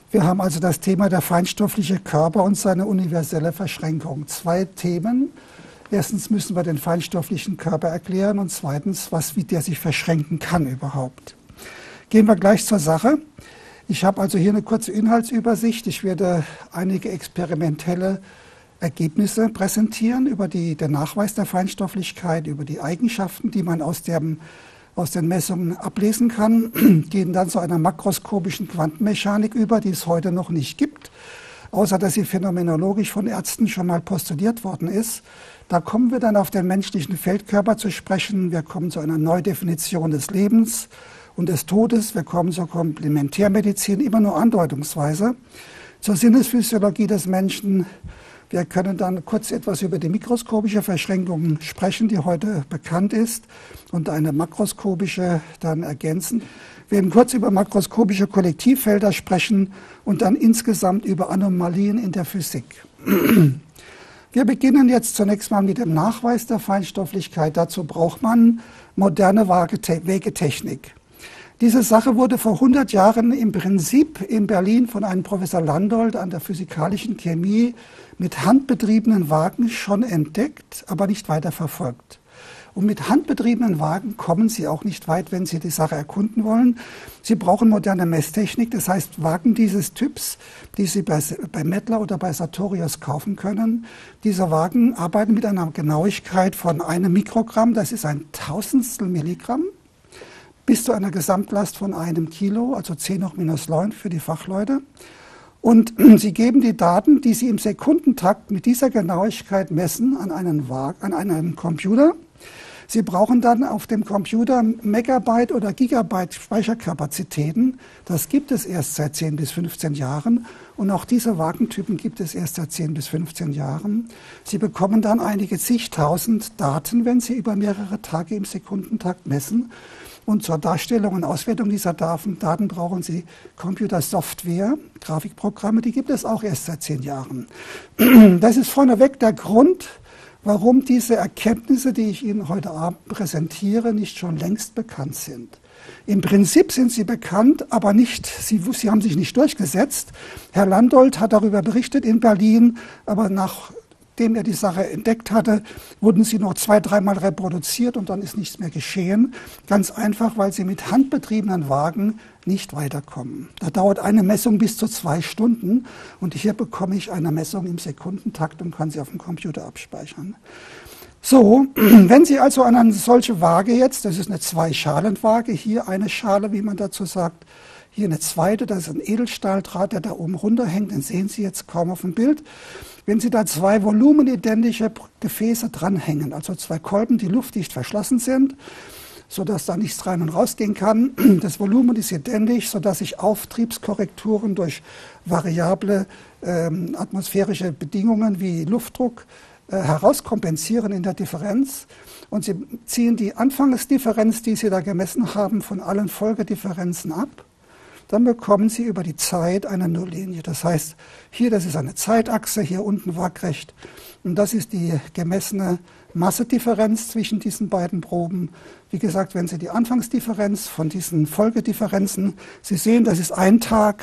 Wir haben also das Thema der feinstoffliche Körper und seine universelle Verschränkung. Zwei Themen. Erstens müssen wir den feinstofflichen Körper erklären und zweitens, wie der sich verschränken kann überhaupt. Gehen wir gleich zur Sache. Ich habe also hier eine kurze Inhaltsübersicht. Ich werde einige experimentelle Ergebnisse präsentieren über den Nachweis der Feinstofflichkeit, über die Eigenschaften, die man aus den Messungen ablesen kann, gehen dann zu einer makroskopischen Quantenmechanik über, die es heute noch nicht gibt, außer dass sie phänomenologisch von Ärzten schon mal postuliert worden ist. Da kommen wir dann auf den menschlichen Feldkörper zu sprechen. Wir kommen zu einer Neudefinition des Lebens und des Todes. Wir kommen zur Komplementärmedizin, immer nur andeutungsweise, zur Sinnesphysiologie des Menschen. Wir können dann kurz etwas über die mikroskopische Verschränkung sprechen, die heute bekannt ist, und eine makroskopische dann ergänzen. Wir werden kurz über makroskopische Kollektivfelder sprechen und dann insgesamt über Anomalien in der Physik. Wir beginnen jetzt zunächst mal mit dem Nachweis der Feinstofflichkeit. Dazu braucht man moderne Wägetechnik. Diese Sache wurde vor 100 Jahren im Prinzip in Berlin von einem Professor Landolt an der physikalischen Chemie mit handbetriebenen Wagen schon entdeckt, aber nicht weiter verfolgt. Und mit handbetriebenen Wagen kommen Sie auch nicht weit, wenn Sie die Sache erkunden wollen. Sie brauchen moderne Messtechnik, das heißt Wagen dieses Typs, die Sie bei Mettler oder bei Sartorius kaufen können. Diese Wagen arbeiten mit einer Genauigkeit von 1 Mikrogramm, das ist ein Tausendstel Milligramm, bis zu einer Gesamtlast von 1 Kilo, also 10 hoch minus 9 für die Fachleute. Und Sie geben die Daten, die Sie im Sekundentakt mit dieser Genauigkeit messen, an einen Computer. Sie brauchen dann auf dem Computer Megabyte oder Gigabyte Speicherkapazitäten. Das gibt es erst seit 10 bis 15 Jahren. Und auch diese Wagentypen gibt es erst seit 10 bis 15 Jahren. Sie bekommen dann einige zigtausend Daten, wenn Sie über mehrere Tage im Sekundentakt messen. Und zur Darstellung und Auswertung dieser Daten brauchen Sie Computersoftware, Grafikprogramme, die gibt es auch erst seit 10 Jahren. Das ist vorneweg der Grund, warum diese Erkenntnisse, die ich Ihnen heute Abend präsentiere, nicht schon längst bekannt sind. Im Prinzip sind sie bekannt, aber sie haben sich nicht durchgesetzt. Herr Landolt hat darüber berichtet in Berlin, aber nachdem er die Sache entdeckt hatte, wurden sie noch 2-3 Mal reproduziert und dann ist nichts mehr geschehen. Ganz einfach, weil sie mit handbetriebenen Wagen nicht weiterkommen. Da dauert eine Messung bis zu 2 Stunden und hier bekomme ich eine Messung im Sekundentakt und kann sie auf dem Computer abspeichern. So, wenn Sie also an eine solche Waage jetzt, das ist eine 2-Schalen-Waage, hier eine Schale, wie man dazu sagt, hier eine zweite, das ist ein Edelstahldraht, der da oben runterhängt, den sehen Sie jetzt kaum auf dem Bild. Wenn Sie da 2 volumenidentische Gefäße dranhängen, also 2 Kolben, die luftdicht verschlossen sind, sodass da nichts rein und rausgehen kann, das Volumen ist identisch, sodass sich Auftriebskorrekturen durch variable atmosphärische Bedingungen wie Luftdruck herauskompensieren in der Differenz. Und Sie ziehen die Anfangsdifferenz, die Sie da gemessen haben, von allen Folgedifferenzen ab. Dann bekommen Sie über die Zeit eine Nulllinie. Das heißt, hier, das ist eine Zeitachse, hier unten waagrecht. Und das ist die gemessene Massedifferenz zwischen diesen beiden Proben. Wie gesagt, wenn Sie die Anfangsdifferenz von diesen Folgedifferenzen, Sie sehen, das ist ein Tag,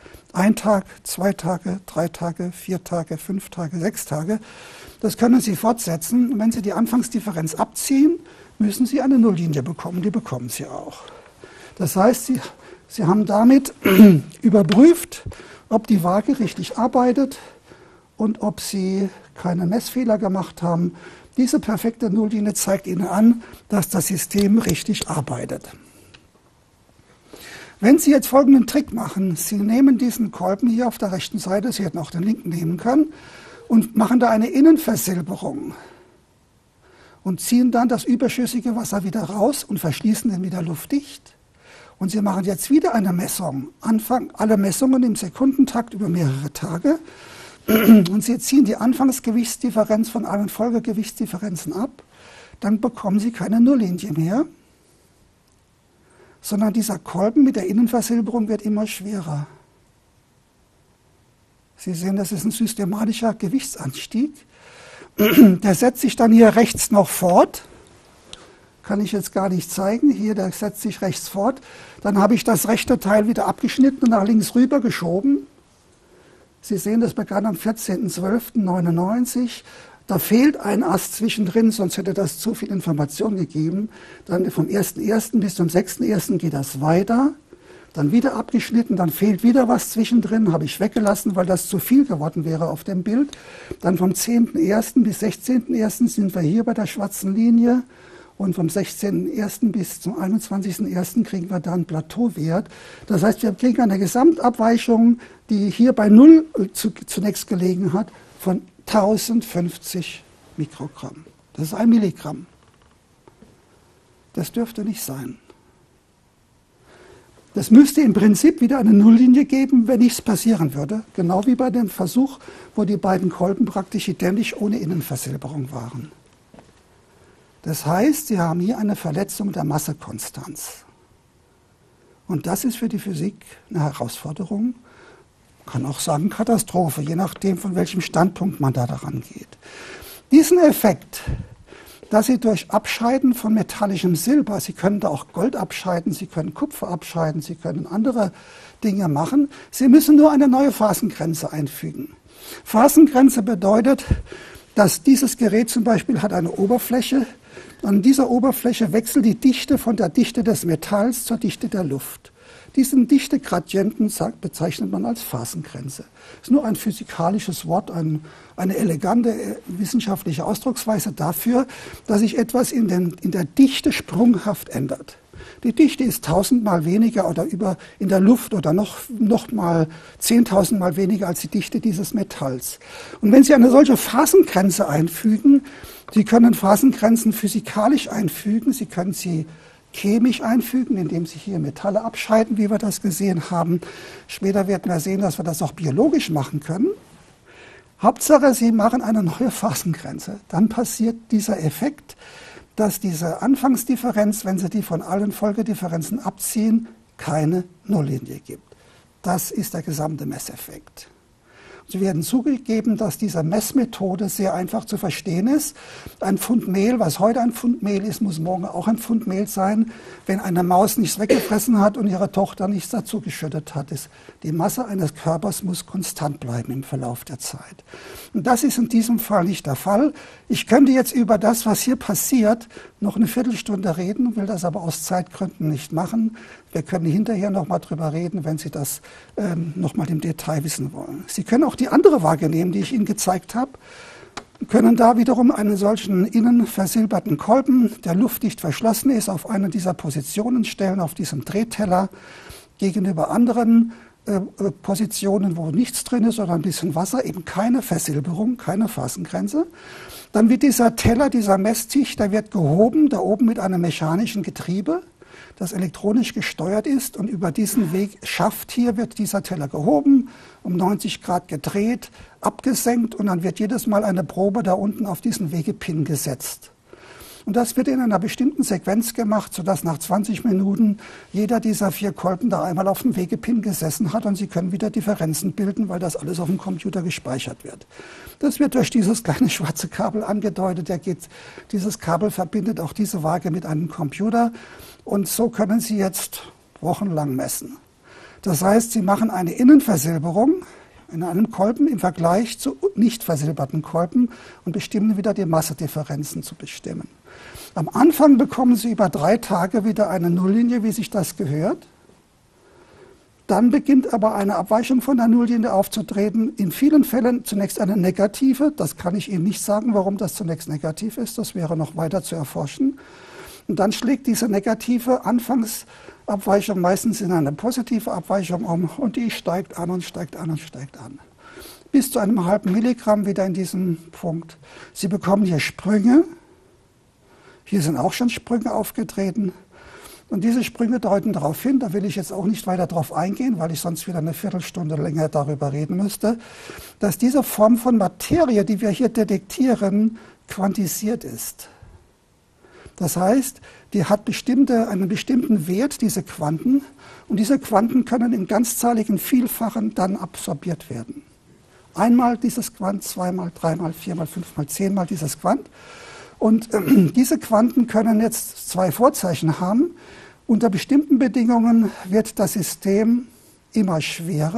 2 Tage, 3 Tage, 4 Tage, 5 Tage, 6 Tage. Das können Sie fortsetzen. Und wenn Sie die Anfangsdifferenz abziehen, müssen Sie eine Nulllinie bekommen. Die bekommen Sie auch. Das heißt, Sie haben damit überprüft, ob die Waage richtig arbeitet und ob Sie keine Messfehler gemacht haben. Diese perfekte Nulllinie zeigt Ihnen an, dass das System richtig arbeitet. Wenn Sie jetzt folgenden Trick machen, Sie nehmen diesen Kolben hier auf der rechten Seite, Sie hätten auch den linken nehmen können, und machen da eine Innenversilberung und ziehen dann das überschüssige Wasser wieder raus und verschließen den wieder luftdicht. Und Sie machen jetzt wieder eine Messung, alle Messungen im Sekundentakt über mehrere Tage, und Sie ziehen die Anfangsgewichtsdifferenz von allen Folgegewichtsdifferenzen ab, dann bekommen Sie keine Nulllinie mehr, sondern dieser Kolben mit der Innenversilberung wird immer schwerer. Sie sehen, das ist ein systematischer Gewichtsanstieg. Der setzt sich dann hier rechts noch fort. Kann ich jetzt gar nicht zeigen. Hier, der setzt sich rechts fort. Dann habe ich das rechte Teil wieder abgeschnitten und nach links rüber geschoben. Sie sehen, das begann am 14.12.99. Da fehlt ein Ast zwischendrin, sonst hätte das zu viel Information gegeben. Dann vom 1.1. bis zum 6.1. geht das weiter. Dann wieder abgeschnitten, dann fehlt wieder was zwischendrin, habe ich weggelassen, weil das zu viel geworden wäre auf dem Bild. Dann vom 10.1. bis 16.1. sind wir hier bei der schwarzen Linie. Und vom 16.1. bis zum 21.1. kriegen wir dann einen Plateauwert. Das heißt, wir kriegen eine Gesamtabweichung, die hier bei 0 zunächst gelegen hat, von 1050 Mikrogramm. Das ist 1 Milligramm. Das dürfte nicht sein. Das müsste im Prinzip wieder eine Nulllinie geben, wenn nichts passieren würde. Genau wie bei dem Versuch, wo die beiden Kolben praktisch identisch ohne Innenversilberung waren. Das heißt, Sie haben hier eine Verletzung der Massekonstanz. Und das ist für die Physik eine Herausforderung. Man kann auch sagen Katastrophe, je nachdem, von welchem Standpunkt man da daran geht. Diesen Effekt, dass Sie durch Abscheiden von metallischem Silber, Sie können da auch Gold abscheiden, Sie können Kupfer abscheiden, Sie können andere Dinge machen. Sie müssen nur eine neue Phasengrenze einfügen. Phasengrenze bedeutet, dass dieses Gerät zum Beispiel hat eine Oberfläche. An dieser Oberfläche wechselt die Dichte von der Dichte des Metalls zur Dichte der Luft. Diesen Dichtegradienten bezeichnet man als Phasengrenze. Das ist nur ein physikalisches Wort, eine elegante wissenschaftliche Ausdrucksweise dafür, dass sich etwas in der Dichte sprunghaft ändert. Die Dichte ist 1000-mal weniger oder in der Luft oder noch mal 10.000-mal weniger als die Dichte dieses Metalls. Und wenn Sie eine solche Phasengrenze einfügen, Sie können Phasengrenzen physikalisch einfügen, Sie können sie chemisch einfügen, indem Sie hier Metalle abscheiden, wie wir das gesehen haben. Später werden wir sehen, dass wir das auch biologisch machen können. Hauptsache, Sie machen eine neue Phasengrenze. Dann passiert dieser Effekt, dass diese Anfangsdifferenz, wenn Sie die von allen Folgedifferenzen abziehen, keine Nulllinie gibt. Das ist der gesamte Messeffekt. Sie werden zugegeben, dass diese Messmethode sehr einfach zu verstehen ist. Ein Pfund Mehl, was heute ein Pfund Mehl ist, muss morgen auch ein Pfund Mehl sein, wenn eine Maus nichts weggefressen hat und ihre Tochter nichts dazu geschüttet hat. Die Masse eines Körpers muss konstant bleiben im Verlauf der Zeit. Und das ist in diesem Fall nicht der Fall. Ich könnte jetzt über das, was hier passiert, noch eine Viertelstunde reden, will das aber aus Zeitgründen nicht machen. Wir können hinterher noch mal drüber reden, wenn Sie das noch mal im Detail wissen wollen. Sie können auch die andere Waage nehmen, die ich Ihnen gezeigt habe, können da wiederum einen solchen innen versilberten Kolben, der luftdicht verschlossen ist, auf eine dieser Positionen stellen, auf diesem Drehteller, gegenüber anderen Positionen, wo nichts drin ist oder ein bisschen Wasser, eben keine Versilberung, keine Phasengrenze. Dann wird dieser Teller, dieser Messtisch, der wird gehoben, da oben mit einem mechanischen Getriebe, das elektronisch gesteuert ist, und über diesen Weg Schaft hier wird dieser Teller gehoben, um 90 Grad gedreht, abgesenkt, und dann wird jedes Mal eine Probe da unten auf diesen Wegepin gesetzt. Und das wird in einer bestimmten Sequenz gemacht, sodass nach 20 Minuten jeder dieser 4 Kolben da einmal auf dem Wegepin gesessen hat, und Sie können wieder Differenzen bilden, weil das alles auf dem Computer gespeichert wird. Das wird durch dieses kleine schwarze Kabel angedeutet. Dieses Kabel verbindet auch diese Waage mit einem Computer, und so können Sie jetzt wochenlang messen. Das heißt, Sie machen eine Innenversilberung in einem Kolben im Vergleich zu nicht versilberten Kolben und bestimmen wieder die Massedifferenzen zu bestimmen. Am Anfang bekommen Sie über 3 Tage wieder eine Nulllinie, wie sich das gehört. Dann beginnt aber eine Abweichung von der Nulllinie aufzutreten. In vielen Fällen zunächst eine negative. Das kann ich Ihnen nicht sagen, warum das zunächst negativ ist. Das wäre noch weiter zu erforschen. Und dann schlägt diese negative Anfangsabweichung meistens in eine positive Abweichung um, und die steigt an und steigt an und steigt an. Bis zu einem halben Milligramm wieder in diesem Punkt. Sie bekommen hier Sprünge. Hier sind auch schon Sprünge aufgetreten. Und diese Sprünge deuten darauf hin, da will ich jetzt auch nicht weiter darauf eingehen, weil ich sonst wieder eine Viertelstunde länger darüber reden müsste, dass diese Form von Materie, die wir hier detektieren, quantisiert ist. Das heißt, die hat einen bestimmten Wert, diese Quanten, und diese Quanten können in ganzzahligen Vielfachen dann absorbiert werden. Einmal dieses Quant, zweimal, dreimal, viermal, fünfmal, 10-mal dieses Quant. Und diese Quanten können jetzt 2 Vorzeichen haben. Unter bestimmten Bedingungen wird das System immer schwerer.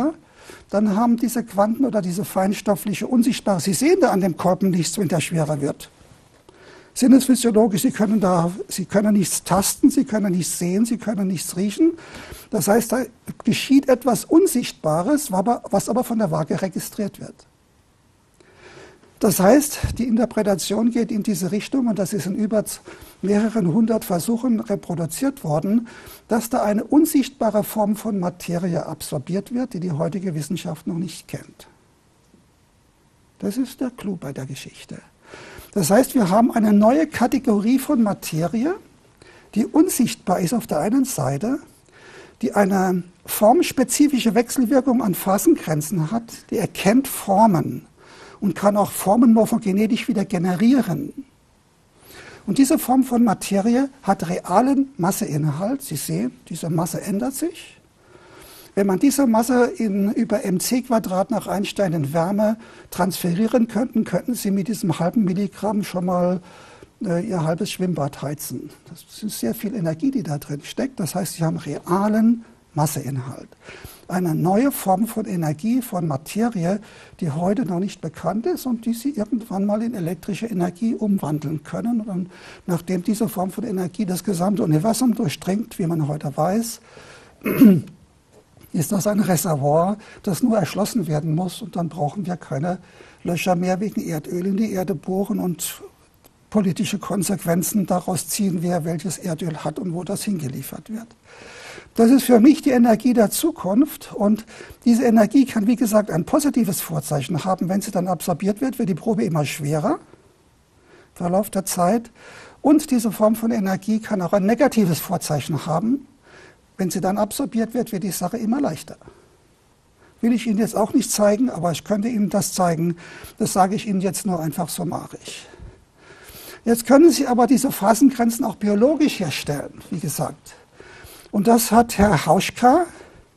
dann haben diese Quanten oder diese feinstoffliche Unsichtbare, Sie sehen da an dem Kolben nichts, wenn der schwerer wird. Sinnesphysiologisch, Sie können nichts tasten, Sie können nichts sehen, Sie können nichts riechen. Das heißt, da geschieht etwas Unsichtbares, was aber von der Waage registriert wird. Das heißt, die Interpretation geht in diese Richtung, und das ist in über mehreren hundert Versuchen reproduziert worden, dass da eine unsichtbare Form von Materie absorbiert wird, die die heutige Wissenschaft noch nicht kennt. Das ist der Clou bei der Geschichte. Das heißt, wir haben eine neue Kategorie von Materie, die unsichtbar ist auf der einen Seite, die eine formspezifische Wechselwirkung an Phasengrenzen hat, die erkennt Formen und kann auch Formen morphogenetisch wieder generieren. Und diese Form von Materie hat realen Masseinhalt. Sie sehen, diese Masse ändert sich. Wenn man diese Masse über mc² nach Einstein in Wärme transferieren könnten, könnten Sie mit diesem halben Milligramm schon mal Ihr halbes Schwimmbad heizen. Das ist sehr viel Energie, die da drin steckt. Das heißt, Sie haben realen Masseinhalt. Eine neue Form von Energie, von Materie, die heute noch nicht bekannt ist und die Sie irgendwann mal in elektrische Energie umwandeln können. Und nachdem diese Form von Energie das gesamte Universum durchdringt, wie man heute weiß, ist das ein Reservoir, das nur erschlossen werden muss. Und dann brauchen wir keine Löcher mehr wegen Erdöl in die Erde bohren und politische Konsequenzen daraus ziehen, wer welches Erdöl hat und wo das hingeliefert wird. Das ist für mich die Energie der Zukunft, und diese Energie kann, wie gesagt, ein positives Vorzeichen haben. Wenn sie dann absorbiert wird die Probe immer schwerer im Verlauf der Zeit, und diese Form von Energie kann auch ein negatives Vorzeichen haben. Wenn sie dann absorbiert wird die Sache immer leichter. Will ich Ihnen jetzt auch nicht zeigen, aber ich könnte Ihnen das zeigen. Das sage ich Ihnen jetzt nur einfach summarisch. Jetzt können Sie aber diese Phasengrenzen auch biologisch herstellen, wie gesagt. Und das hat Herr Hauschka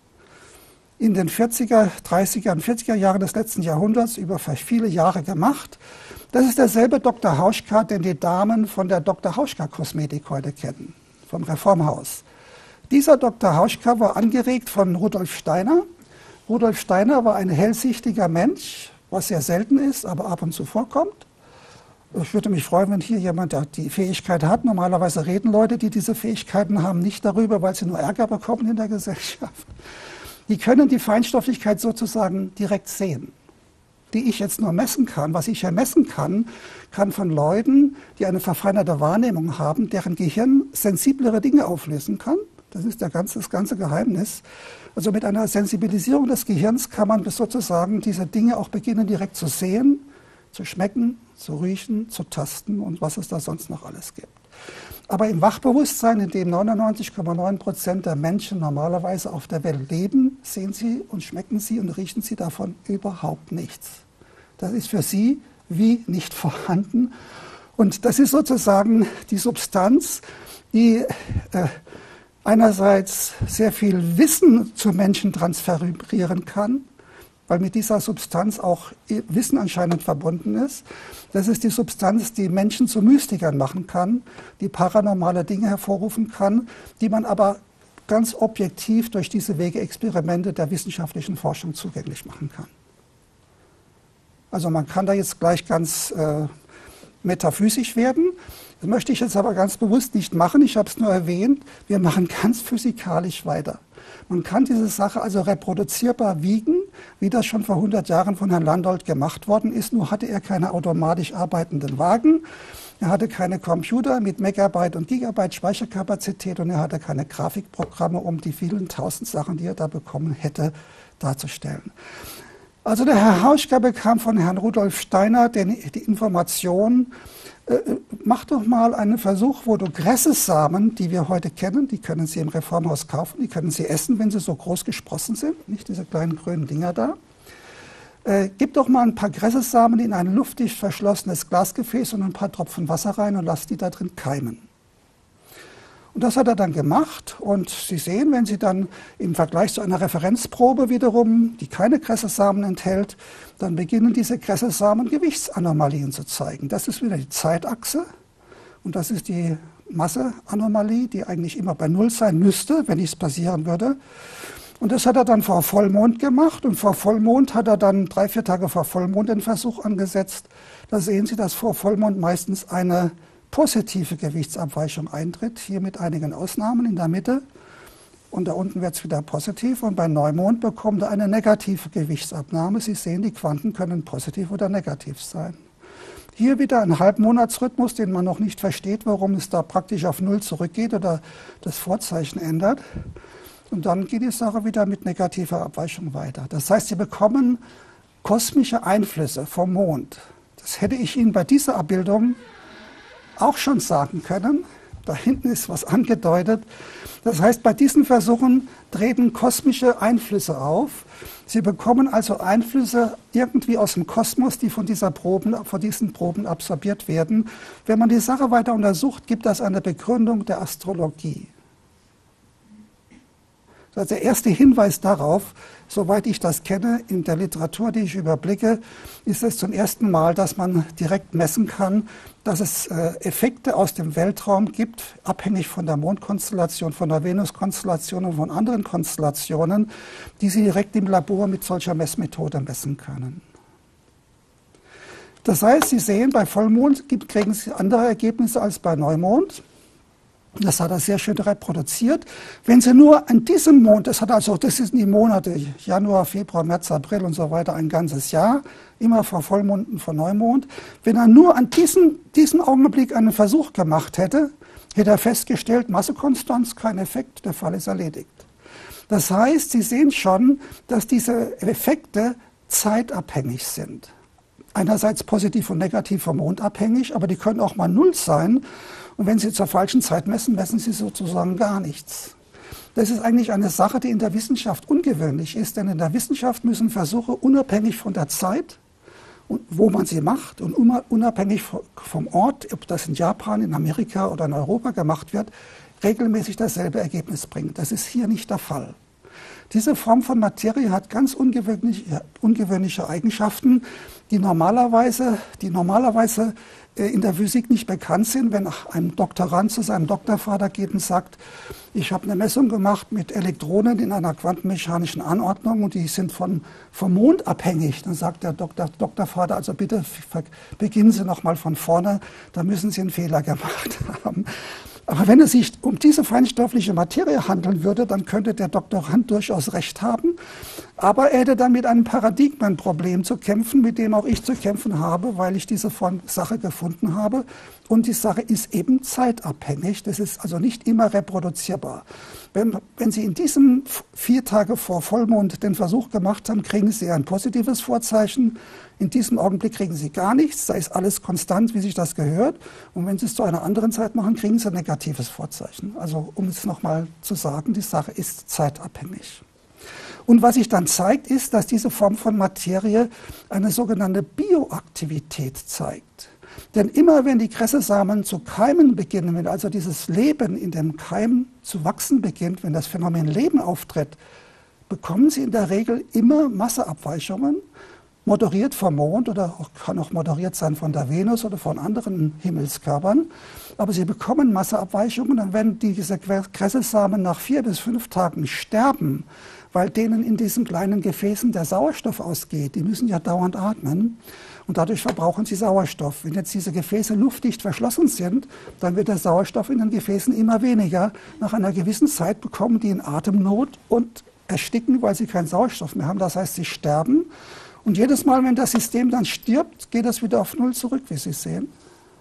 in den 40er, 30er und 40er Jahren des letzten Jahrhunderts über viele Jahre gemacht. Das ist derselbe Dr. Hauschka, den die Damen von der Dr. Hauschka Kosmetik heute kennen, vom Reformhaus. Dieser Dr. Hauschka war angeregt von Rudolf Steiner. Rudolf Steiner war ein hellsichtiger Mensch, was sehr selten ist, aber ab und zu vorkommt. Ich würde mich freuen, wenn hier jemand die Fähigkeit hat. Normalerweise reden Leute, die diese Fähigkeiten haben, nicht darüber, weil sie nur Ärger bekommen in der Gesellschaft. Die können die Feinstofflichkeit sozusagen direkt sehen, die ich jetzt nur messen kann. Was ich ja messen kann, kann von Leuten, die eine verfeinerte Wahrnehmung haben, deren Gehirn sensiblere Dinge auflösen kann. Das ist das ganze Geheimnis. Also mit einer Sensibilisierung des Gehirns kann man sozusagen diese Dinge auch beginnen direkt zu sehen, zu schmecken, zu riechen, zu tasten und was es da sonst noch alles gibt. Aber im Wachbewusstsein, in dem 99,9% der Menschen normalerweise auf der Welt leben, sehen sie und schmecken sie und riechen sie davon überhaupt nichts. Das ist für sie wie nicht vorhanden. Und das ist sozusagen die Substanz, die einerseits sehr viel Wissen zu Menschen transferieren kann, weil mit dieser Substanz auch Wissen anscheinend verbunden ist. Das ist die Substanz, die Menschen zu Mystikern machen kann, die paranormale Dinge hervorrufen kann, die man aber ganz objektiv durch diese Wege-Experimente der wissenschaftlichen Forschung zugänglich machen kann. Also man kann da jetzt gleich ganz metaphysisch werden. Das möchte ich jetzt aber ganz bewusst nicht machen. Ich habe es nur erwähnt. Wir machen ganz physikalisch weiter. Man kann diese Sache also reproduzierbar wiegen, wie das schon vor 100 Jahren von Herrn Landolt gemacht worden ist. Nur hatte er keine automatisch arbeitenden Wagen. Er hatte keine Computer mit Megabyte und Gigabyte Speicherkapazität und er hatte keine Grafikprogramme, um die vielen tausend Sachen, die er da bekommen hätte, darzustellen. Also der Herr Hauschka bekam von Herrn Rudolf Steiner die Information, mach doch mal einen Versuch, wo du Gressessamen, die wir heute kennen, die können Sie im Reformhaus kaufen, die können Sie essen, wenn sie so groß gesprossen sind, nicht diese kleinen grünen Dinger da. Gib doch mal ein paar Gressessamen in ein luftdicht verschlossenes Glasgefäß und ein paar Tropfen Wasser rein und lass die da drin keimen. Und das hat er dann gemacht und Sie sehen, wenn Sie dann im Vergleich zu einer Referenzprobe wiederum, die keine Gressessamen enthält, dann beginnen diese Gressessamen Gewichtsanomalien zu zeigen. Das ist wieder die Zeitachse und das ist die Masseanomalie, die eigentlich immer bei Null sein müsste, wenn nichts passieren würde. Und das hat er dann vor Vollmond gemacht. Und vor Vollmond hat er dann 3, 4 Tage vor Vollmond den Versuch angesetzt. Da sehen Sie, dass vor Vollmond meistens eine positive Gewichtsabweichung eintritt. Hier mit einigen Ausnahmen in der Mitte. Und da unten wird es wieder positiv. Und bei Neumond bekommt er eine negative Gewichtsabnahme. Sie sehen, die Quanten können positiv oder negativ sein. Hier wieder ein Halbmonatsrhythmus, den man noch nicht versteht, warum es da praktisch auf Null zurückgeht oder das Vorzeichen ändert. Und dann geht die Sache wieder mit negativer Abweichung weiter. Das heißt, Sie bekommen kosmische Einflüsse vom Mond. Das hätte ich Ihnen bei dieser Abbildung auch schon sagen können. Da hinten ist was angedeutet. Das heißt, bei diesen Versuchen treten kosmische Einflüsse auf. Sie bekommen also Einflüsse irgendwie aus dem Kosmos, die von diesen Proben absorbiert werden. Wenn man die Sache weiter untersucht, gibt das eine Begründung der Astrologie. Also der erste Hinweis darauf, soweit ich das kenne, in der Literatur, die ich überblicke, ist es zum ersten Mal, dass man direkt messen kann, dass es Effekte aus dem Weltraum gibt, abhängig von der Mondkonstellation, von der Venuskonstellation und von anderen Konstellationen, die Sie direkt im Labor mit solcher Messmethode messen können. Das heißt, Sie sehen, bei Vollmond kriegen Sie andere Ergebnisse als bei Neumond. Das hat er sehr schön reproduziert. Wenn Sie nur an diesem Mond, das sind die Monate, Januar, Februar, März, April und so weiter, ein ganzes Jahr, immer vor Vollmond und vor Neumond. Wenn er nur an diesem Augenblick einen Versuch gemacht hätte, hätte er festgestellt, Massekonstanz, kein Effekt, der Fall ist erledigt. Das heißt, Sie sehen schon, dass diese Effekte zeitabhängig sind. Einerseits positiv und negativ vom Mond abhängig, aber die können auch mal Null sein. Und wenn Sie zur falschen Zeit messen, messen Sie sozusagen gar nichts. Das ist eigentlich eine Sache, die in der Wissenschaft ungewöhnlich ist, denn in der Wissenschaft müssen Versuche unabhängig von der Zeit, und wo man sie macht und unabhängig vom Ort, ob das in Japan, in Amerika oder in Europa gemacht wird, regelmäßig dasselbe Ergebnis bringen. Das ist hier nicht der Fall. Diese Form von Materie hat ganz ungewöhnliche Eigenschaften, die normalerweise in der Physik nicht bekannt sind. Wenn ein Doktorand zu seinem Doktorvater geht und sagt, ich habe eine Messung gemacht mit Elektronen in einer quantenmechanischen Anordnung und die sind vom Mond abhängig, dann sagt der Doktorvater, also bitte beginnen Sie nochmal von vorne, da müssen Sie einen Fehler gemacht haben. Aber wenn es sich um diese feinstoffliche Materie handeln würde, dann könnte der Doktorand durchaus recht haben. Aber er hätte dann mit einem Paradigmenproblem zu kämpfen, mit dem auch ich zu kämpfen habe, weil ich diese Sache gefunden habe. Und die Sache ist eben zeitabhängig. Das ist also nicht immer reproduzierbar. Wenn Sie in diesen 4 Tage vor Vollmond den Versuch gemacht haben, kriegen Sie ein positives Vorzeichen. In diesem Augenblick kriegen Sie gar nichts. Da ist alles konstant, wie sich das gehört. Und wenn Sie es zu einer anderen Zeit machen, kriegen Sie ein negatives Vorzeichen. Also um es nochmal zu sagen, die Sache ist zeitabhängig. Und was sich dann zeigt, ist, dass diese Form von Materie eine sogenannte Bioaktivität zeigt. Denn immer wenn die Kressesamen zu keimen beginnen, wenn also dieses Leben in dem Keim zu wachsen beginnt, wenn das Phänomen Leben auftritt, bekommen sie in der Regel immer Masseabweichungen, moderiert vom Mond oder kann auch moderiert sein von der Venus oder von anderen Himmelskörpern. Aber sie bekommen Masseabweichungen und wenn diese Kressesamen nach 4 bis 5 Tagen sterben, weil denen in diesen kleinen Gefäßen der Sauerstoff ausgeht, die müssen ja dauernd atmen und dadurch verbrauchen sie Sauerstoff. Wenn jetzt diese Gefäße luftdicht verschlossen sind, dann wird der Sauerstoff in den Gefäßen immer weniger. Nach einer gewissen Zeit bekommen die in Atemnot und ersticken, weil sie keinen Sauerstoff mehr haben. Das heißt, sie sterben. Und jedes Mal, wenn das System dann stirbt, geht es wieder auf Null zurück, wie Sie sehen.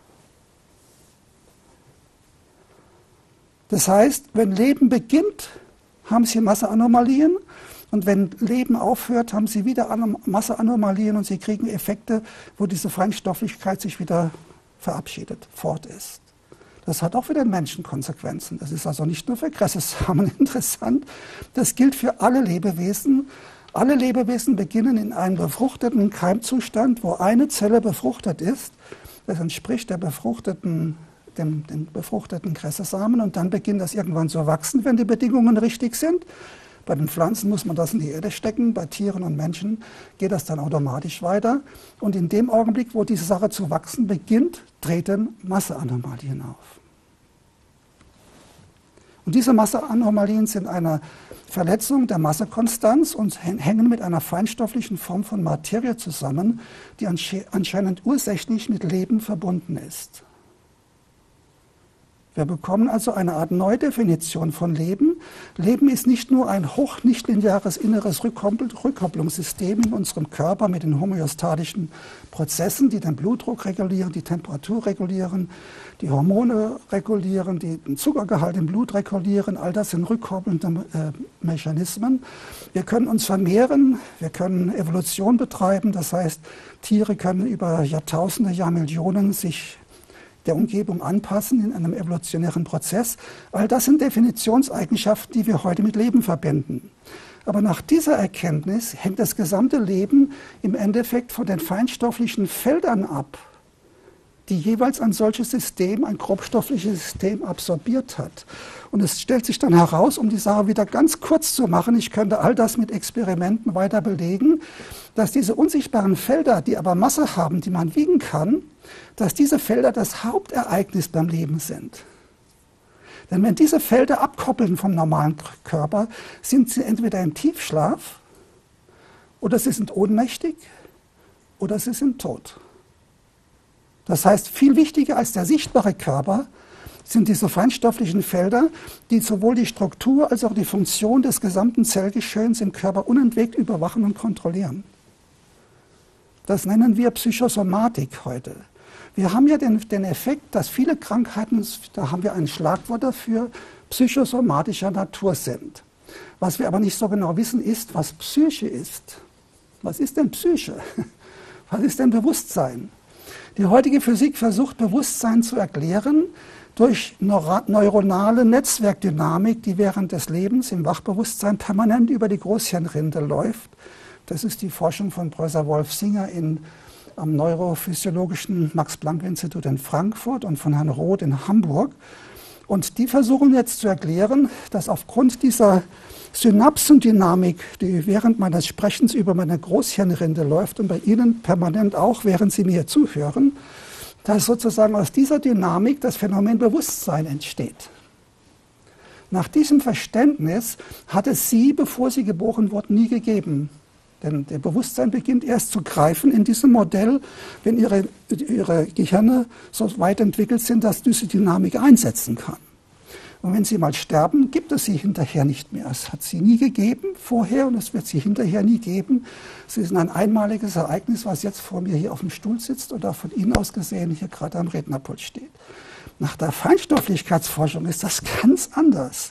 Das heißt, wenn Leben beginnt, haben Sie Masseanomalien. Und wenn Leben aufhört, haben Sie wieder Masseanomalien und Sie kriegen Effekte, wo diese Feinstofflichkeit sich wieder verabschiedet, fort ist. Das hat auch für den Menschen Konsequenzen. Das ist also nicht nur für Kressesamen interessant. Das gilt für alle Lebewesen. Alle Lebewesen beginnen in einem befruchteten Keimzustand, wo eine Zelle befruchtet ist. Das entspricht dem befruchteten Kressesamen und dann beginnt das irgendwann zu wachsen, wenn die Bedingungen richtig sind. Bei den Pflanzen muss man das in die Erde stecken, bei Tieren und Menschen geht das dann automatisch weiter. Und in dem Augenblick, wo diese Sache zu wachsen beginnt, treten Masseanomalien auf. Und diese Masseanomalien sind eine Verletzung der Massekonstanz und hängen mit einer feinstofflichen Form von Materie zusammen, die anscheinend ursächlich mit Leben verbunden ist. Wir bekommen also eine Art Neudefinition von Leben. Leben ist nicht nur ein hochnichtlineares inneres Rückkopplungssystem in unserem Körper mit den homöostatischen Prozessen, die den Blutdruck regulieren, die Temperatur regulieren, die Hormone regulieren, die den Zuckergehalt im Blut regulieren. All das sind rückkoppelnde Mechanismen. Wir können uns vermehren, wir können Evolution betreiben. Das heißt, Tiere können über Jahrtausende, Jahrmillionen sich der Umgebung anpassen in einem evolutionären Prozess. All das sind Definitionseigenschaften, die wir heute mit Leben verbinden. Aber nach dieser Erkenntnis hängt das gesamte Leben im Endeffekt von den feinstofflichen Feldern ab, die jeweils ein solches System, ein grobstoffliches System absorbiert hat. Und es stellt sich dann heraus, um die Sache wieder ganz kurz zu machen, ich könnte all das mit Experimenten weiter belegen, dass diese unsichtbaren Felder, die aber Masse haben, die man wiegen kann, dass diese Felder das Hauptereignis beim Leben sind. Denn wenn diese Felder abkoppeln vom normalen Körper, sind sie entweder im Tiefschlaf, oder sie sind ohnmächtig, oder sie sind tot. Das heißt, viel wichtiger als der sichtbare Körper sind diese feinstofflichen Felder, die sowohl die Struktur als auch die Funktion des gesamten Zellgeschehens im Körper unentwegt überwachen und kontrollieren. Das nennen wir Psychosomatik heute. Wir haben ja den Effekt, dass viele Krankheiten, da haben wir ein Schlagwort dafür, psychosomatischer Natur sind. Was wir aber nicht so genau wissen, ist, was Psyche ist. Was ist denn Psyche? Was ist denn Bewusstsein? Die heutige Physik versucht, Bewusstsein zu erklären durch neuronale Netzwerkdynamik, die während des Lebens im Wachbewusstsein permanent über die Großhirnrinde läuft. Das ist die Forschung von Professor Wolf Singer am Neurophysiologischen Max-Planck-Institut in Frankfurt und von Herrn Roth in Hamburg. Und die versuchen jetzt zu erklären, dass aufgrund dieser Synapsendynamik, die während meines Sprechens über meine Großhirnrinde läuft und bei Ihnen permanent auch, während Sie mir zuhören, dass sozusagen aus dieser Dynamik das Phänomen Bewusstsein entsteht. Nach diesem Verständnis hat es Sie, bevor Sie geboren wurden, nie gegeben. Denn der Bewusstsein beginnt erst zu greifen in diesem Modell, wenn Ihre Gehirne so weit entwickelt sind, dass diese Dynamik einsetzen kann. Und wenn Sie mal sterben, gibt es Sie hinterher nicht mehr. Es hat Sie nie gegeben vorher und es wird Sie hinterher nie geben. Sie sind ein einmaliges Ereignis, was jetzt vor mir hier auf dem Stuhl sitzt oder von Ihnen aus gesehen hier gerade am Rednerpult steht. Nach der Feinstofflichkeitsforschung ist das ganz anders.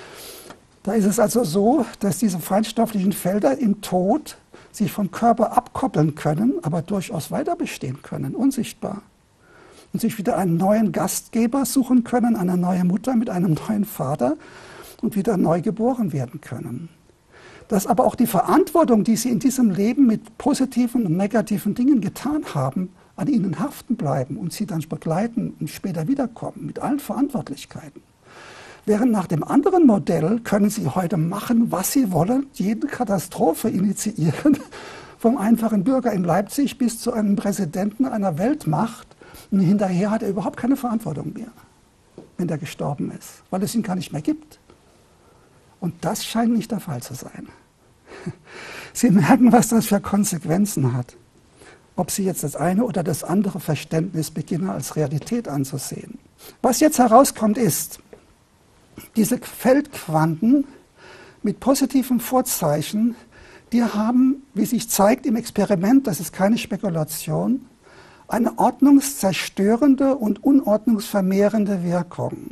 Da ist es also so, dass diese feinstofflichen Felder im Tod sich vom Körper abkoppeln können, aber durchaus weiter bestehen können, unsichtbar. Und sich wieder einen neuen Gastgeber suchen können, eine neue Mutter mit einem neuen Vater und wieder neu geboren werden können. Dass aber auch die Verantwortung, die sie in diesem Leben mit positiven und negativen Dingen getan haben, an ihnen haften bleiben und sie dann begleiten und später wiederkommen mit allen Verantwortlichkeiten. Während nach dem anderen Modell können Sie heute machen, was Sie wollen, jede Katastrophe initiieren, vom einfachen Bürger in Leipzig bis zu einem Präsidenten einer Weltmacht. Und hinterher hat er überhaupt keine Verantwortung mehr, wenn der gestorben ist, weil es ihn gar nicht mehr gibt. Und das scheint nicht der Fall zu sein. Sie merken, was das für Konsequenzen hat. Ob Sie jetzt das eine oder das andere Verständnis beginnen, als Realität anzusehen. Was jetzt herauskommt, ist, diese Feldquanten mit positiven Vorzeichen, die haben, wie sich zeigt im Experiment, das ist keine Spekulation, eine ordnungszerstörende und unordnungsvermehrende Wirkung.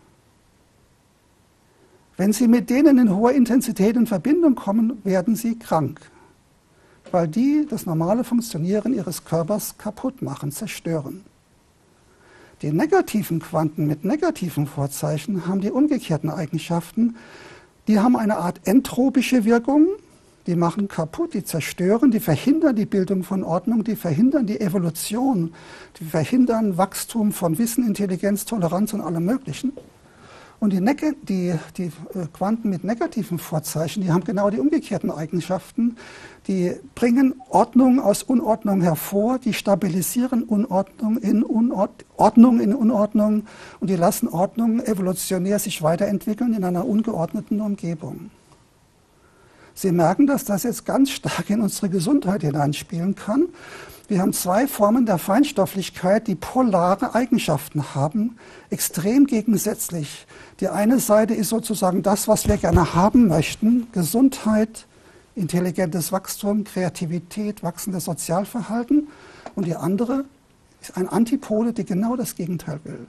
Wenn Sie mit denen in hoher Intensität in Verbindung kommen, werden Sie krank, weil die das normale Funktionieren Ihres Körpers kaputt machen, zerstören. Die negativen Quanten mit negativen Vorzeichen haben die umgekehrten Eigenschaften. Die haben eine Art entropische Wirkung, die machen kaputt, die zerstören, die verhindern die Bildung von Ordnung, die verhindern die Evolution, die verhindern Wachstum von Wissen, Intelligenz, Toleranz und allem Möglichen. Und die Quanten mit negativen Vorzeichen, die haben genau die umgekehrten Eigenschaften. Die bringen Ordnung aus Unordnung hervor, die stabilisieren Unordnung in Unordnung und die lassen Ordnung evolutionär sich weiterentwickeln in einer ungeordneten Umgebung. Sie merken, dass das jetzt ganz stark in unsere Gesundheit hineinspielen kann. Wir haben zwei Formen der Feinstofflichkeit, die polare Eigenschaften haben, extrem gegensätzlich. Die eine Seite ist sozusagen das, was wir gerne haben möchten, Gesundheit, intelligentes Wachstum, Kreativität, wachsendes Sozialverhalten. Und die andere ist ein Antipode, die genau das Gegenteil will.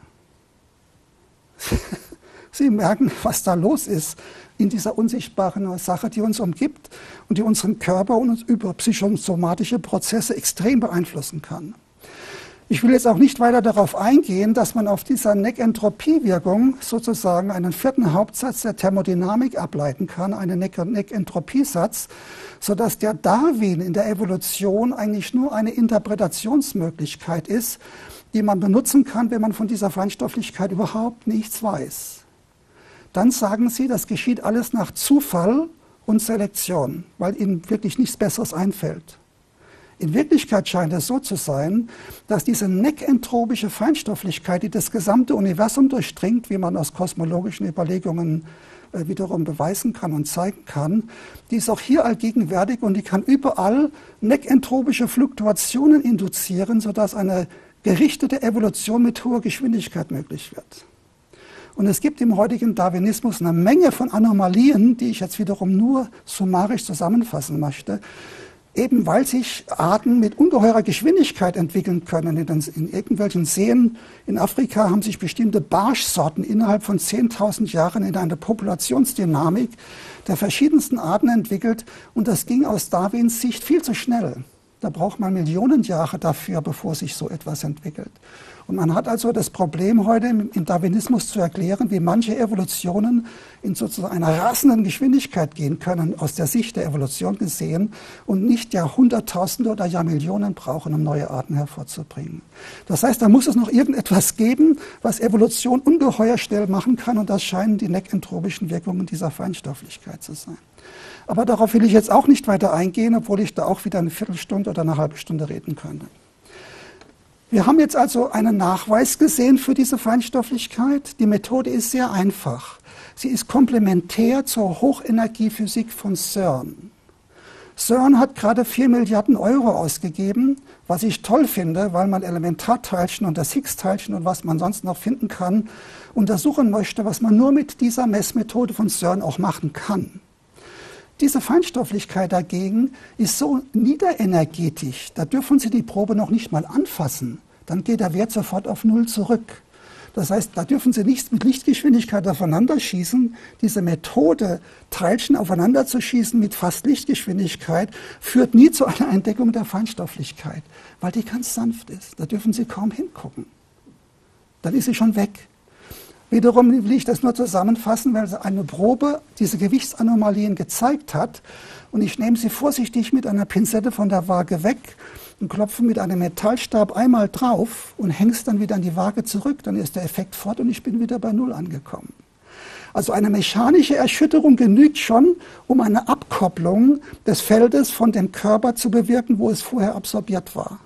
Sie merken, was da los ist in dieser unsichtbaren Sache, die uns umgibt und die unseren Körper und uns über psychosomatische Prozesse extrem beeinflussen kann. Ich will jetzt auch nicht weiter darauf eingehen, dass man auf dieser Neckentropie-Wirkung sozusagen einen vierten Hauptsatz der Thermodynamik ableiten kann, einen Neckentropie-Satz, sodass der Darwin in der Evolution eigentlich nur eine Interpretationsmöglichkeit ist, die man benutzen kann, wenn man von dieser Feinstofflichkeit überhaupt nichts weiß. Dann sagen sie, das geschieht alles nach Zufall und Selektion, weil ihnen wirklich nichts Besseres einfällt. In Wirklichkeit scheint es so zu sein, dass diese neckentropische Feinstofflichkeit, die das gesamte Universum durchdringt, wie man aus kosmologischen Überlegungen wiederum beweisen kann und zeigen kann, die ist auch hier allgegenwärtig und die kann überall neckentropische Fluktuationen induzieren, sodass eine gerichtete Evolution mit hoher Geschwindigkeit möglich wird. Und es gibt im heutigen Darwinismus eine Menge von Anomalien, die ich jetzt wiederum nur summarisch zusammenfassen möchte, eben weil sich Arten mit ungeheurer Geschwindigkeit entwickeln können. In irgendwelchen Seen in Afrika haben sich bestimmte Barschsorten innerhalb von 10.000 Jahren in eine Populationsdynamik der verschiedensten Arten entwickelt. Und das ging aus Darwins Sicht viel zu schnell. Da braucht man Millionen Jahre dafür, bevor sich so etwas entwickelt. Und man hat also das Problem heute im Darwinismus zu erklären, wie manche Evolutionen in sozusagen einer rasenden Geschwindigkeit gehen können, aus der Sicht der Evolution gesehen, und nicht Jahrhunderttausende oder Jahrmillionen brauchen, um neue Arten hervorzubringen. Das heißt, da muss es noch irgendetwas geben, was Evolution ungeheuer schnell machen kann, und das scheinen die neckentropischen Wirkungen dieser Feinstofflichkeit zu sein. Aber darauf will ich jetzt auch nicht weiter eingehen, obwohl ich da auch wieder eine Viertelstunde oder eine halbe Stunde reden könnte. Wir haben jetzt also einen Nachweis gesehen für diese Feinstofflichkeit. Die Methode ist sehr einfach. Sie ist komplementär zur Hochenergiephysik von CERN. CERN hat gerade 4 Milliarden Euro ausgegeben, was ich toll finde, weil man Elementarteilchen und das Higgs-Teilchen und was man sonst noch finden kann, untersuchen möchte, was man nur mit dieser Messmethode von CERN auch machen kann. Diese Feinstofflichkeit dagegen ist so niederenergetisch, da dürfen Sie die Probe noch nicht mal anfassen. Dann geht der Wert sofort auf 0 zurück. Das heißt, da dürfen Sie nichts mit Lichtgeschwindigkeit aufeinander schießen. Diese Methode, Teilchen aufeinander zu schießen mit fast Lichtgeschwindigkeit, führt nie zu einer Entdeckung der Feinstofflichkeit, weil die ganz sanft ist. Da dürfen Sie kaum hingucken. Dann ist sie schon weg. Wiederum will ich das nur zusammenfassen, weil eine Probe diese Gewichtsanomalien gezeigt hat. Und ich nehme sie vorsichtig mit einer Pinzette von der Waage weg und klopfe mit einem Metallstab einmal drauf und hänge es dann wieder an die Waage zurück. Dann ist der Effekt fort und ich bin wieder bei 0 angekommen. Also eine mechanische Erschütterung genügt schon, um eine Abkopplung des Feldes von dem Körper zu bewirken, wo es vorher absorbiert war.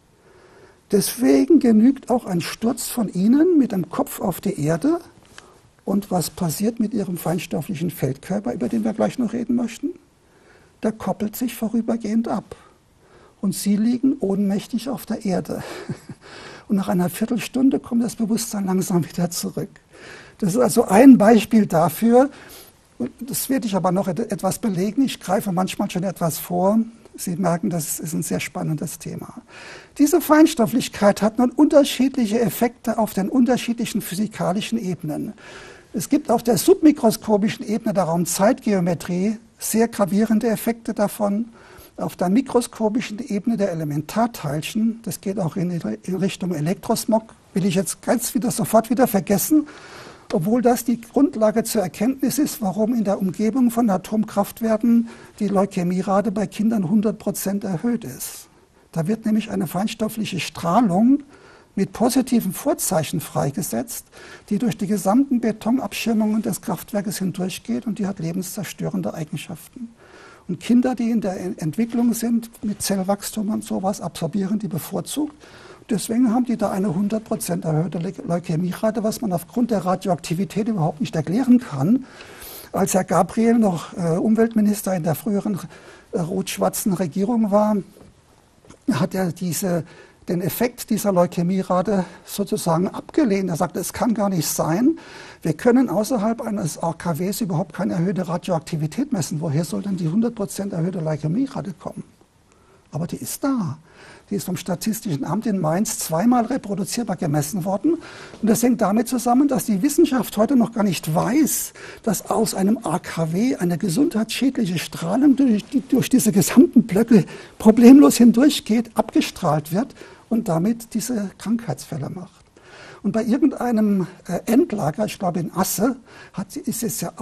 Deswegen genügt auch ein Sturz von Ihnen mit dem Kopf auf die Erde. Und was passiert mit Ihrem feinstofflichen Feldkörper, über den wir gleich noch reden möchten? Der koppelt sich vorübergehend ab. Und Sie liegen ohnmächtig auf der Erde. Und nach einer Viertelstunde kommt das Bewusstsein langsam wieder zurück. Das ist also ein Beispiel dafür. Das werde ich aber noch etwas belegen. Ich greife manchmal schon etwas vor. Sie merken, das ist ein sehr spannendes Thema. Diese Feinstofflichkeit hat nun unterschiedliche Effekte auf den unterschiedlichen physikalischen Ebenen. Es gibt auf der submikroskopischen Ebene der Raumzeitgeometrie sehr gravierende Effekte davon. Auf der mikroskopischen Ebene der Elementarteilchen, das geht auch in Richtung Elektrosmog, will ich jetzt sofort wieder vergessen, obwohl das die Grundlage zur Erkenntnis ist, warum in der Umgebung von Atomkraftwerken die Leukämierate bei Kindern 100% erhöht ist. Da wird nämlich eine feinstoffliche Strahlung mit positiven Vorzeichen freigesetzt, die durch die gesamten Betonabschirmungen des Kraftwerkes hindurchgeht, und die hat lebenszerstörende Eigenschaften. Und Kinder, die in der Entwicklung sind, mit Zellwachstum und sowas, absorbieren die bevorzugt. Deswegen haben die da eine 100% erhöhte Leukämierate, was man aufgrund der Radioaktivität überhaupt nicht erklären kann. Als Herr Gabriel noch Umweltminister in der früheren rot-schwarzen Regierung war, hat er den Effekt dieser Leukämierate sozusagen abgelehnt. Er sagte, es kann gar nicht sein. Wir können außerhalb eines AKWs überhaupt keine erhöhte Radioaktivität messen. Woher soll denn die 100% erhöhte Leukämierate kommen? Aber die ist da. Die ist vom Statistischen Amt in Mainz zweimal reproduzierbar gemessen worden. Und das hängt damit zusammen, dass die Wissenschaft heute noch gar nicht weiß, dass aus einem AKW eine gesundheitsschädliche Strahlung durch diese gesamten Blöcke problemlos hindurchgeht, abgestrahlt wird und damit diese Krankheitsfälle macht. Und bei irgendeinem Endlager, ich glaube in Asse, hat es ja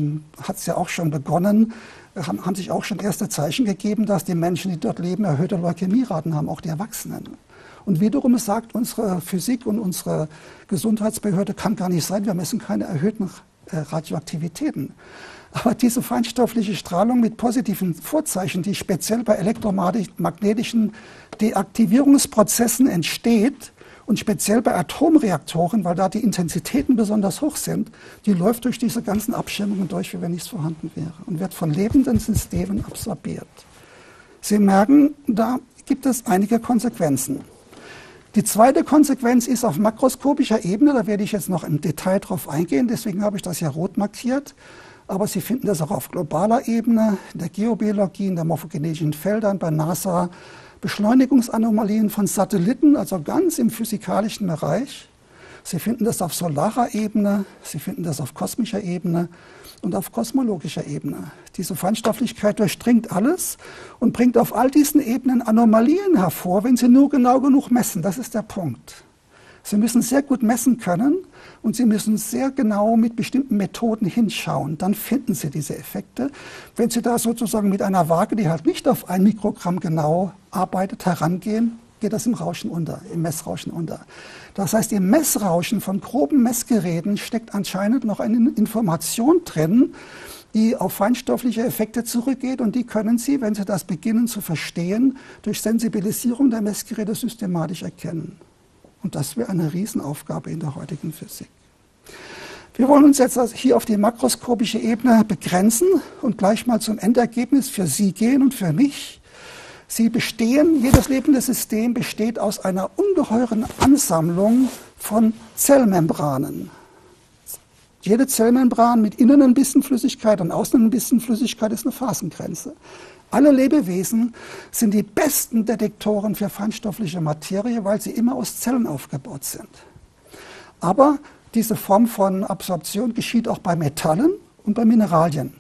auch schon begonnen, haben sich auch schon erste Zeichen gegeben, dass die Menschen, die dort leben, erhöhte Leukämieraten haben, auch die Erwachsenen. Und wiederum sagt unsere Physik und unsere Gesundheitsbehörde, kann gar nicht sein, wir messen keine erhöhten Radioaktivitäten. Aber diese feinstoffliche Strahlung mit positiven Vorzeichen, die speziell bei elektromagnetischen Deaktivierungsprozessen entsteht, und speziell bei Atomreaktoren, weil da die Intensitäten besonders hoch sind, die läuft durch diese ganzen Abschirmungen durch, wie wenn nichts vorhanden wäre, und wird von lebenden Systemen absorbiert. Sie merken, da gibt es einige Konsequenzen. Die zweite Konsequenz ist auf makroskopischer Ebene, da werde ich jetzt noch im Detail drauf eingehen, deswegen habe ich das ja rot markiert, aber Sie finden das auch auf globaler Ebene, in der Geobiologie, in der morphogenetischen Feldern, bei NASA, Beschleunigungsanomalien von Satelliten, also ganz im physikalischen Bereich. Sie finden das auf solarer Ebene, Sie finden das auf kosmischer Ebene und auf kosmologischer Ebene. Diese Feinstofflichkeit durchdringt alles und bringt auf all diesen Ebenen Anomalien hervor, wenn Sie nur genau genug messen. Das ist der Punkt. Sie müssen sehr gut messen können und Sie müssen sehr genau mit bestimmten Methoden hinschauen. Dann finden Sie diese Effekte. Wenn Sie da sozusagen mit einer Waage, die halt nicht auf 1 Mikrogramm genau arbeitet, herangehen, geht das im Rauschen unter, im Messrauschen unter. Das heißt, im Messrauschen von groben Messgeräten steckt anscheinend noch eine Information drin, die auf feinstoffliche Effekte zurückgeht, und die können Sie, wenn Sie das beginnen zu verstehen, durch Sensibilisierung der Messgeräte systematisch erkennen. Und das wäre eine Riesenaufgabe in der heutigen Physik. Wir wollen uns jetzt also hier auf die makroskopische Ebene begrenzen und gleich mal zum Endergebnis für Sie gehen und für mich. Jedes lebende System besteht aus einer ungeheuren Ansammlung von Zellmembranen. Jede Zellmembran mit innen ein bisschen Flüssigkeit und außen ein bisschen Flüssigkeit ist eine Phasengrenze. Alle Lebewesen sind die besten Detektoren für feinstoffliche Materie, weil sie immer aus Zellen aufgebaut sind. Aber diese Form von Absorption geschieht auch bei Metallen und bei Mineralien.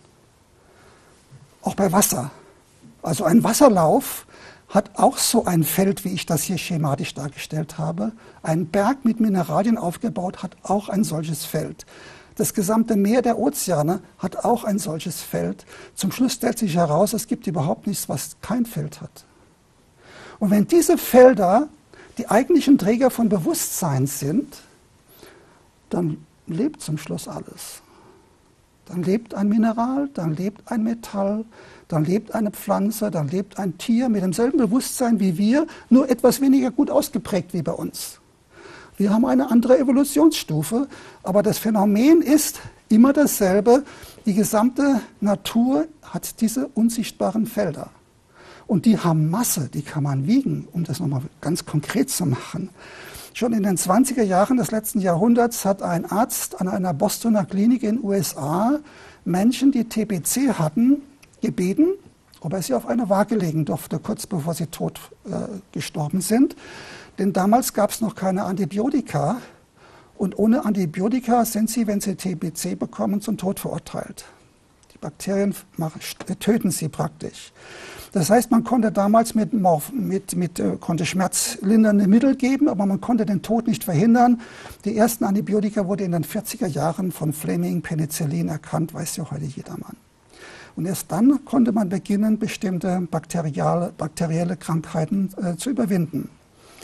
Auch bei Wasser. Also ein Wasserlauf hat auch so ein Feld, wie ich das hier schematisch dargestellt habe. Ein Berg mit Mineralien aufgebaut hat auch ein solches Feld. Das gesamte Meer der Ozeane hat auch ein solches Feld. Zum Schluss stellt sich heraus, es gibt überhaupt nichts, was kein Feld hat. Und wenn diese Felder die eigentlichen Träger von Bewusstsein sind, dann lebt zum Schluss alles. Dann lebt ein Mineral, dann lebt ein Metall, dann lebt eine Pflanze, dann lebt ein Tier mit demselben Bewusstsein wie wir, nur etwas weniger gut ausgeprägt wie bei uns. Wir haben eine andere Evolutionsstufe, aber das Phänomen ist immer dasselbe. Die gesamte Natur hat diese unsichtbaren Felder. Und die haben Masse, die kann man wiegen, um das nochmal ganz konkret zu machen. Schon in den 20er Jahren des letzten Jahrhunderts hat ein Arzt an einer Bostoner Klinik in den USA Menschen, die TBC hatten, gebeten, ob er sie auf eine Waage legen durfte, kurz bevor sie tot gestorben sind. Denn damals gab es noch keine Antibiotika, und ohne Antibiotika sind sie, wenn sie TBC bekommen, zum Tod verurteilt. Die Bakterien töten sie praktisch. Das heißt, man konnte damals konnte schmerzlindernde Mittel geben, aber man konnte den Tod nicht verhindern. Die ersten Antibiotika wurden in den 40er Jahren von Fleming, Penicillin erkannt, weiß ja heute jedermann. Und erst dann konnte man beginnen, bestimmte bakterielle Krankheiten zu überwinden.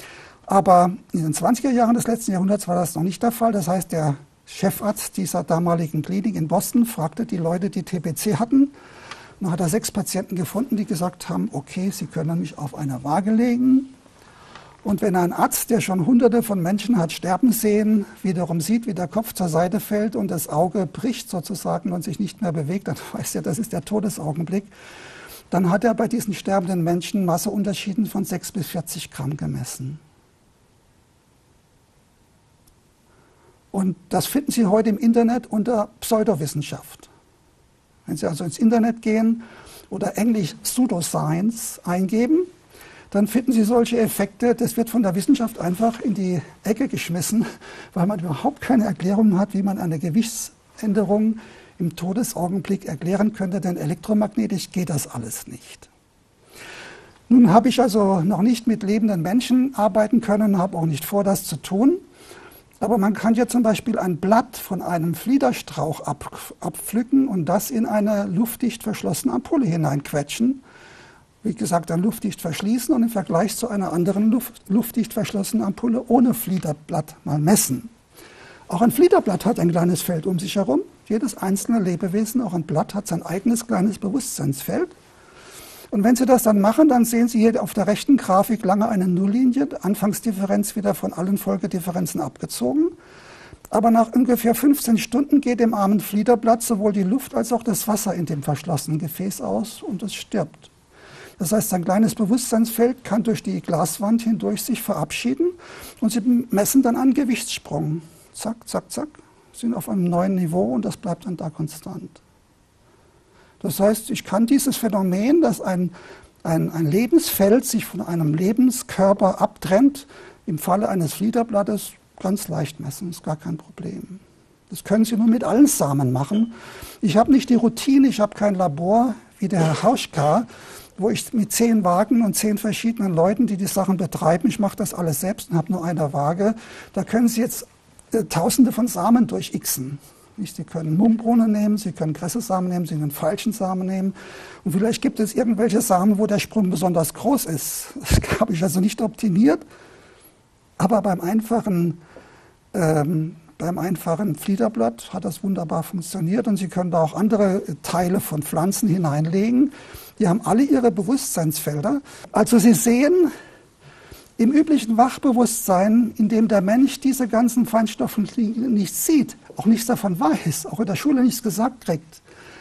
Aber in den 20er Jahren des letzten Jahrhunderts war das noch nicht der Fall. Das heißt, der Chefarzt dieser damaligen Klinik in Boston fragte die Leute, die TBC hatten. Dann hat er 6 Patienten gefunden, die gesagt haben, okay, Sie können mich auf eine Waage legen. Und wenn ein Arzt, der schon Hunderte von Menschen hat sterben sehen, wiederum sieht, wie der Kopf zur Seite fällt und das Auge bricht sozusagen und sich nicht mehr bewegt, dann weiß er, das ist der Todesaugenblick. Dann hat er bei diesen sterbenden Menschen Masseunterschieden von 6 bis 40 Gramm gemessen. Und das finden Sie heute im Internet unter Pseudowissenschaft. Wenn Sie also ins Internet gehen oder englisch Pseudoscience eingeben, dann finden Sie solche Effekte. Das wird von der Wissenschaft einfach in die Ecke geschmissen, weil man überhaupt keine Erklärung hat, wie man eine Gewichtsänderung im Todesaugenblick erklären könnte, denn elektromagnetisch geht das alles nicht. Nun habe ich also noch nicht mit lebenden Menschen arbeiten können, habe auch nicht vor, das zu tun. Aber man kann ja zum Beispiel ein Blatt von einem Fliederstrauch abpflücken und das in eine luftdicht verschlossene Ampulle hineinquetschen. Wie gesagt, dann luftdicht verschließen und im Vergleich zu einer anderen luftdicht verschlossenen Ampulle ohne Fliederblatt mal messen. Auch ein Fliederblatt hat ein kleines Feld um sich herum. Jedes einzelne Lebewesen, auch ein Blatt, hat sein eigenes kleines Bewusstseinsfeld. Und wenn Sie das dann machen, dann sehen Sie hier auf der rechten Grafik lange eine Nulllinie, Anfangsdifferenz wieder von allen Folgedifferenzen abgezogen. Aber nach ungefähr 15 Stunden geht dem armen Fliederblatt sowohl die Luft als auch das Wasser in dem verschlossenen Gefäß aus und es stirbt. Das heißt, sein kleines Bewusstseinsfeld kann durch die Glaswand hindurch sich verabschieden und Sie messen dann einen Gewichtssprung. Zack, zack, zack, sind auf einem neuen Niveau und das bleibt dann da konstant. Das heißt, ich kann dieses Phänomen, dass ein Lebensfeld sich von einem Lebenskörper abtrennt, im Falle eines Fliederblattes ganz leicht messen, ist gar kein Problem. Das können Sie nur mit allen Samen machen. Ich habe nicht die Routine, ich habe kein Labor wie der Herr Hauschka, wo ich mit 10 Waagen und 10 verschiedenen Leuten, die die Sachen betreiben, ich mache das alles selbst und habe nur eine Waage. Da können Sie jetzt Tausende von Samen durchixen. Sie können Mumbohnen nehmen, Sie können Grässesamen nehmen, Sie können falschen Samen nehmen. Und vielleicht gibt es irgendwelche Samen, wo der Sprung besonders groß ist. Das habe ich also nicht optimiert. Aber beim einfachen Fliederblatt hat das wunderbar funktioniert. Und Sie können da auch andere Teile von Pflanzen hineinlegen. Die haben alle ihre Bewusstseinsfelder. Also Sie sehen, im üblichen Wachbewusstsein, in dem der Mensch diese ganzen Feinstoffe nicht sieht, auch nichts davon weiß, auch in der Schule nichts gesagt kriegt,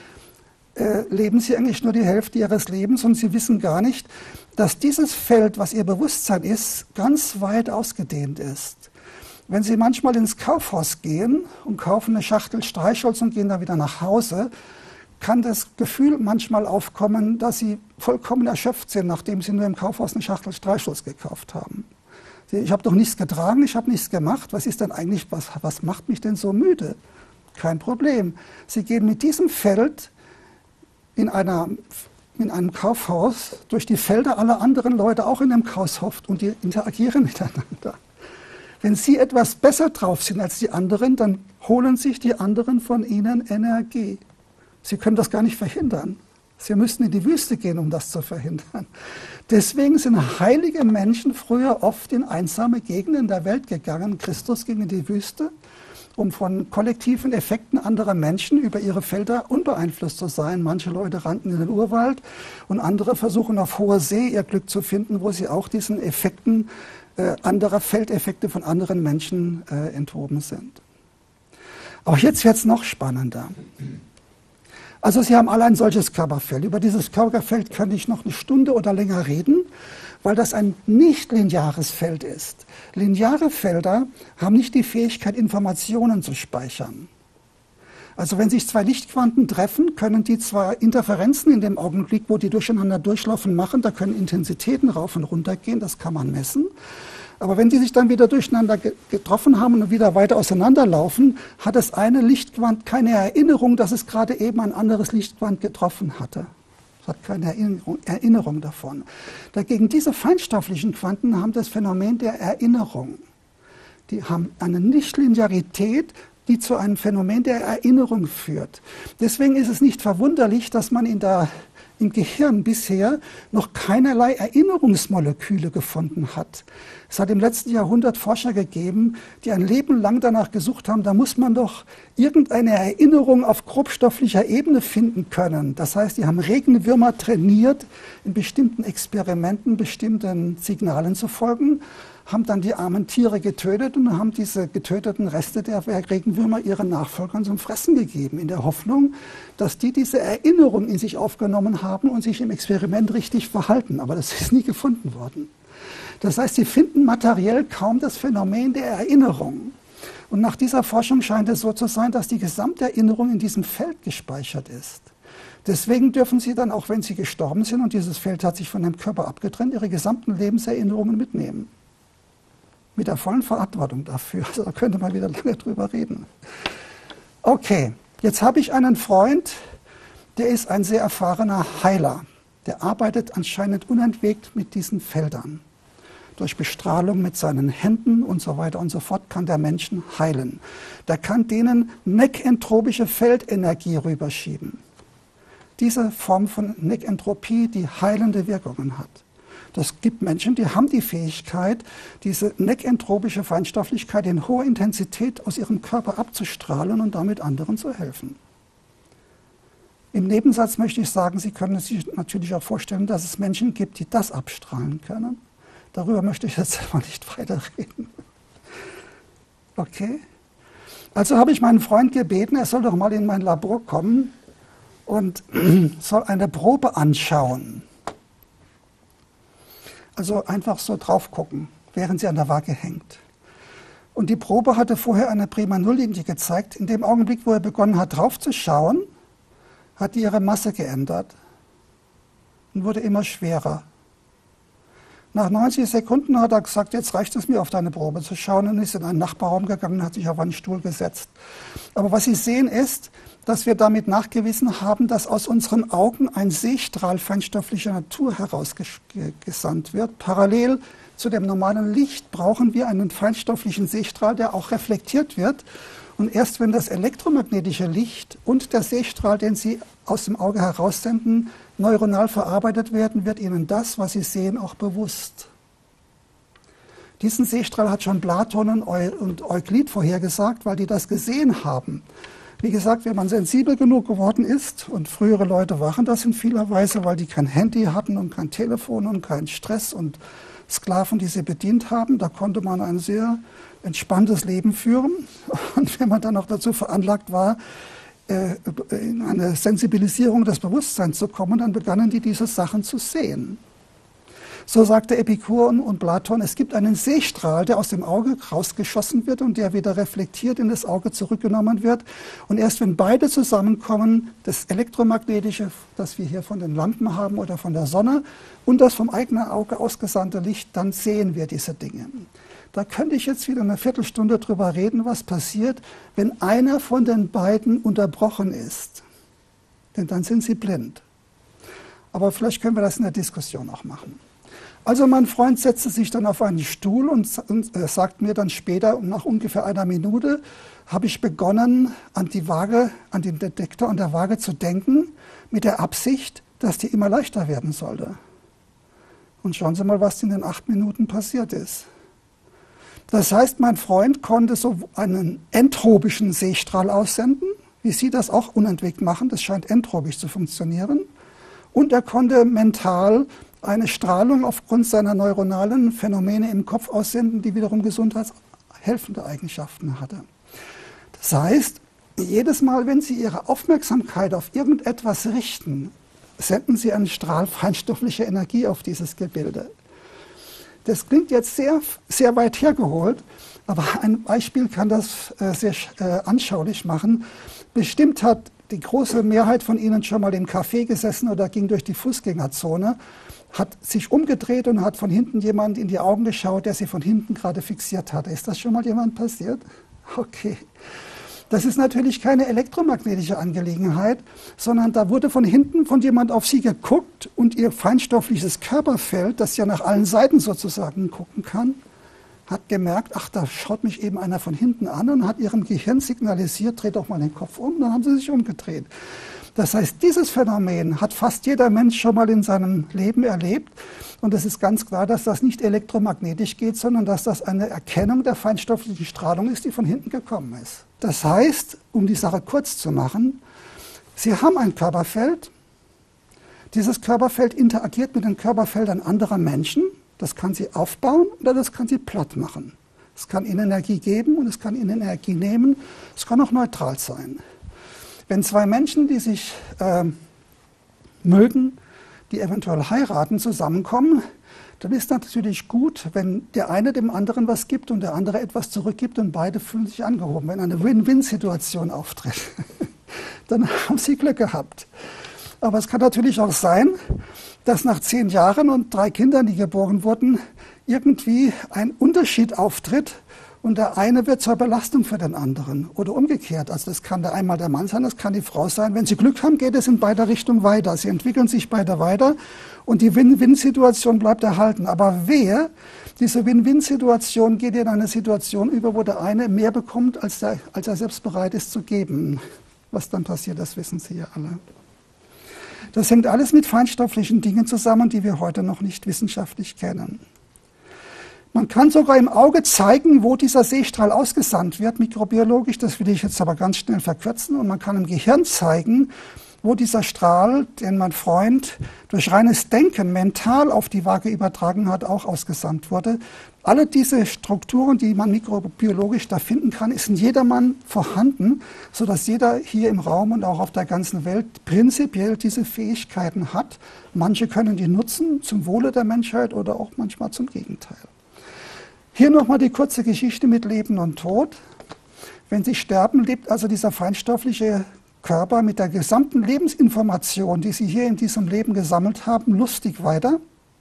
leben Sie eigentlich nur die Hälfte Ihres Lebens und Sie wissen gar nicht, dass dieses Feld, was Ihr Bewusstsein ist, ganz weit ausgedehnt ist. Wenn Sie manchmal ins Kaufhaus gehen und kaufen eine Schachtel Streichholz und gehen dann wieder nach Hause, kann das Gefühl manchmal aufkommen, dass Sie vollkommen erschöpft sind, nachdem Sie nur im Kaufhaus eine Schachtel Streichholz gekauft haben. Ich habe doch nichts getragen, ich habe nichts gemacht. Was ist denn eigentlich, was macht mich denn so müde? Kein Problem. Sie gehen mit diesem Feld in einem Kaufhaus durch die Felder aller anderen Leute auch in dem Kaufhaus und die interagieren miteinander. Wenn Sie etwas besser drauf sind als die anderen, dann holen sich die anderen von Ihnen Energie. Sie können das gar nicht verhindern. Sie müssten in die Wüste gehen, um das zu verhindern. Deswegen sind heilige Menschen früher oft in einsame Gegenden der Welt gegangen. Christus ging in die Wüste, um von kollektiven Effekten anderer Menschen über ihre Felder unbeeinflusst zu sein. Manche Leute rannten in den Urwald und andere versuchen auf hoher See ihr Glück zu finden, wo sie auch diesen Effekten anderer Feldeffekte von anderen Menschen enthoben sind. Aber jetzt wird es noch spannender. Also Sie haben alle ein solches Körperfeld. Über dieses Körperfeld kann ich noch eine Stunde oder länger reden, weil das ein nicht-lineares Feld ist. Lineare Felder haben nicht die Fähigkeit, Informationen zu speichern. Also wenn sich 2 Lichtquanten treffen, können die zwar Interferenzen in dem Augenblick, wo die durcheinander durchlaufen, machen, da können Intensitäten rauf und runter gehen, das kann man messen. Aber wenn die sich dann wieder durcheinander getroffen haben und wieder weiter auseinanderlaufen, hat das eine Lichtquant keine Erinnerung, dass es gerade eben ein anderes Lichtquant getroffen hatte. Es hat keine Erinnerung davon. Dagegen diese feinstofflichen Quanten haben das Phänomen der Erinnerung. Die haben eine Nichtlinearität die zu einem Phänomen der Erinnerung führt. Deswegen ist es nicht verwunderlich, dass man im Gehirn bisher noch keinerlei Erinnerungsmoleküle gefunden hat. Es hat im letzten Jahrhundert Forscher gegeben, die ein Leben lang danach gesucht haben, da muss man doch irgendeine Erinnerung auf grobstofflicher Ebene finden können. Das heißt, die haben Regenwürmer trainiert, in bestimmten Experimenten bestimmten Signalen zu folgen, haben dann die armen Tiere getötet und haben diese getöteten Reste der Regenwürmer ihren Nachfolgern zum Fressen gegeben, in der Hoffnung, dass die diese Erinnerung in sich aufgenommen haben und sich im Experiment richtig verhalten. Aber das ist nie gefunden worden. Das heißt, sie finden materiell kaum das Phänomen der Erinnerung. Und nach dieser Forschung scheint es so zu sein, dass die Gesamterinnerung in diesem Feld gespeichert ist. Deswegen dürfen Sie dann, auch wenn Sie gestorben sind und dieses Feld hat sich von dem Körper abgetrennt, Ihre gesamten Lebenserinnerungen mitnehmen. Mit der vollen Verantwortung dafür. Also da könnte man wieder lange drüber reden. Okay, jetzt habe ich einen Freund, der ist ein sehr erfahrener Heiler. Der arbeitet anscheinend unentwegt mit diesen Feldern. Durch Bestrahlung mit seinen Händen und so weiter und so fort kann der Menschen heilen. Der kann denen nekentropische Feldenergie rüberschieben. Diese Form von Nekentropie, die heilende Wirkungen hat. Das gibt Menschen, die haben die Fähigkeit, diese nekentropische Feinstofflichkeit in hoher Intensität aus ihrem Körper abzustrahlen und damit anderen zu helfen. Im Nebensatz möchte ich sagen, Sie können sich natürlich auch vorstellen, dass es Menschen gibt, die das abstrahlen können. Darüber möchte ich jetzt aber nicht weiterreden. Okay? Also habe ich meinen Freund gebeten, er soll doch mal in mein Labor kommen und soll eine Probe anschauen. Also einfach so drauf gucken, während sie an der Waage hängt. Und die Probe hatte vorher eine prima Nulllinie gezeigt. In dem Augenblick, wo er begonnen hat, drauf zu schauen, hat die ihre Masse geändert und wurde immer schwerer. Nach 90 Sekunden hat er gesagt, jetzt reicht es mir, auf deine Probe zu schauen, und ist in einen Nachbarraum gegangen und hat sich auf einen Stuhl gesetzt. Aber was Sie sehen ist, dass wir damit nachgewiesen haben, dass aus unseren Augen ein Sehstrahl feinstofflicher Natur herausgesandt wird. Parallel zu dem normalen Licht brauchen wir einen feinstofflichen Sehstrahl, der auch reflektiert wird. Und erst wenn das elektromagnetische Licht und der Sehstrahl, den Sie aus dem Auge heraussenden, neuronal verarbeitet werden, wird Ihnen das, was Sie sehen, auch bewusst. Diesen Sehstrahl hat schon Platon und Euklid vorhergesagt, weil die das gesehen haben. Wie gesagt, wenn man sensibel genug geworden ist, und frühere Leute waren das in vieler Weise, weil die kein Handy hatten und kein Telefon und keinen Stress und Sklaven, die sie bedient haben, da konnte man ein sehr entspanntes Leben führen. Und wenn man dann noch dazu veranlagt war, in eine Sensibilisierung des Bewusstseins zu kommen, dann begannen die diese Sachen zu sehen. So sagte Epikur und Platon, es gibt einen Sehstrahl, der aus dem Auge rausgeschossen wird und der wieder reflektiert in das Auge zurückgenommen wird. Und erst wenn beide zusammenkommen, das Elektromagnetische, das wir hier von den Lampen haben oder von der Sonne, und das vom eigenen Auge ausgesandte Licht, dann sehen wir diese Dinge. Da könnte ich jetzt wieder eine Viertelstunde drüber reden, was passiert, wenn einer von den beiden unterbrochen ist. Denn dann sind sie blind. Aber vielleicht können wir das in der Diskussion auch machen. Also mein Freund setzte sich dann auf einen Stuhl und sagt mir dann später, nach ungefähr einer Minute, habe ich begonnen, an die Waage, an den Detektor an der Waage zu denken, mit der Absicht, dass die immer leichter werden sollte. Und schauen Sie mal, was in den 8 Minuten passiert ist. Das heißt, mein Freund konnte so einen entropischen Sehstrahl aussenden, wie Sie das auch unentwegt machen, das scheint entropisch zu funktionieren. Und er konnte mental eine Strahlung aufgrund seiner neuronalen Phänomene im Kopf aussenden, die wiederum gesundheitshelfende Eigenschaften hatte. Das heißt, jedes Mal, wenn Sie Ihre Aufmerksamkeit auf irgendetwas richten, senden Sie einen Strahl feinstofflicher Energie auf dieses Gebilde. Das klingt jetzt sehr, sehr weit hergeholt, aber ein Beispiel kann das sehr anschaulich machen. Bestimmt hat die große Mehrheit von Ihnen schon mal im Café gesessen oder ging durch die Fußgängerzone, hat sich umgedreht und hat von hinten jemand in die Augen geschaut, der sie von hinten gerade fixiert hatte. Ist das schon mal jemand passiert? Okay. Das ist natürlich keine elektromagnetische Angelegenheit, sondern da wurde von hinten von jemand auf sie geguckt und ihr feinstoffliches Körperfeld, das ja nach allen Seiten sozusagen gucken kann, hat gemerkt, ach, da schaut mich eben einer von hinten an und hat ihrem Gehirn signalisiert, dreht doch mal den Kopf um, dann haben sie sich umgedreht. Das heißt, dieses Phänomen hat fast jeder Mensch schon mal in seinem Leben erlebt. Und es ist ganz klar, dass das nicht elektromagnetisch geht, sondern dass das eine Erkennung der feinstofflichen Strahlung ist, die von hinten gekommen ist. Das heißt, um die Sache kurz zu machen, Sie haben ein Körperfeld. Dieses Körperfeld interagiert mit den Körperfeldern anderer Menschen. Das kann sie aufbauen oder das kann sie platt machen. Es kann ihnen Energie geben und es kann ihnen Energie nehmen. Es kann auch neutral sein. Wenn zwei Menschen, die sich mögen, die eventuell heiraten, zusammenkommen, dann ist das natürlich gut, wenn der eine dem anderen was gibt und der andere etwas zurückgibt und beide fühlen sich angehoben. Wenn eine Win-Win-Situation auftritt, dann haben sie Glück gehabt. Aber es kann natürlich auch sein, dass nach 10 Jahren und 3 Kindern, die geboren wurden, irgendwie ein Unterschied auftritt und der eine wird zur Belastung für den anderen oder umgekehrt. Also das kann einmal der Mann sein, das kann die Frau sein. Wenn sie Glück haben, geht es in beide Richtungen weiter. Sie entwickeln sich beide weiter und die Win-Win-Situation bleibt erhalten. Aber wehe, diese Win-Win-Situation geht in eine Situation über, wo der eine mehr bekommt, als er selbst bereit ist zu geben. Was dann passiert, das wissen Sie ja alle. Das hängt alles mit feinstofflichen Dingen zusammen, die wir heute noch nicht wissenschaftlich kennen. Man kann sogar im Auge zeigen, wo dieser Sehstrahl ausgesandt wird, mikrobiologisch. Das will ich jetzt aber ganz schnell verkürzen. Und man kann im Gehirn zeigen, wo dieser Strahl, den mein Freund durch reines Denken mental auf die Waage übertragen hat, auch ausgesandt wurde. Alle diese Strukturen, die man mikrobiologisch da finden kann, ist in jedermann vorhanden, sodass jeder hier im Raum und auch auf der ganzen Welt prinzipiell diese Fähigkeiten hat. Manche können die nutzen zum Wohle der Menschheit oder auch manchmal zum Gegenteil. Hier nochmal die kurze Geschichte mit Leben und Tod. Wenn Sie sterben, lebt also dieser feinstoffliche Körper mit der gesamten Lebensinformation, die Sie hier in diesem Leben gesammelt haben, lustig weiter.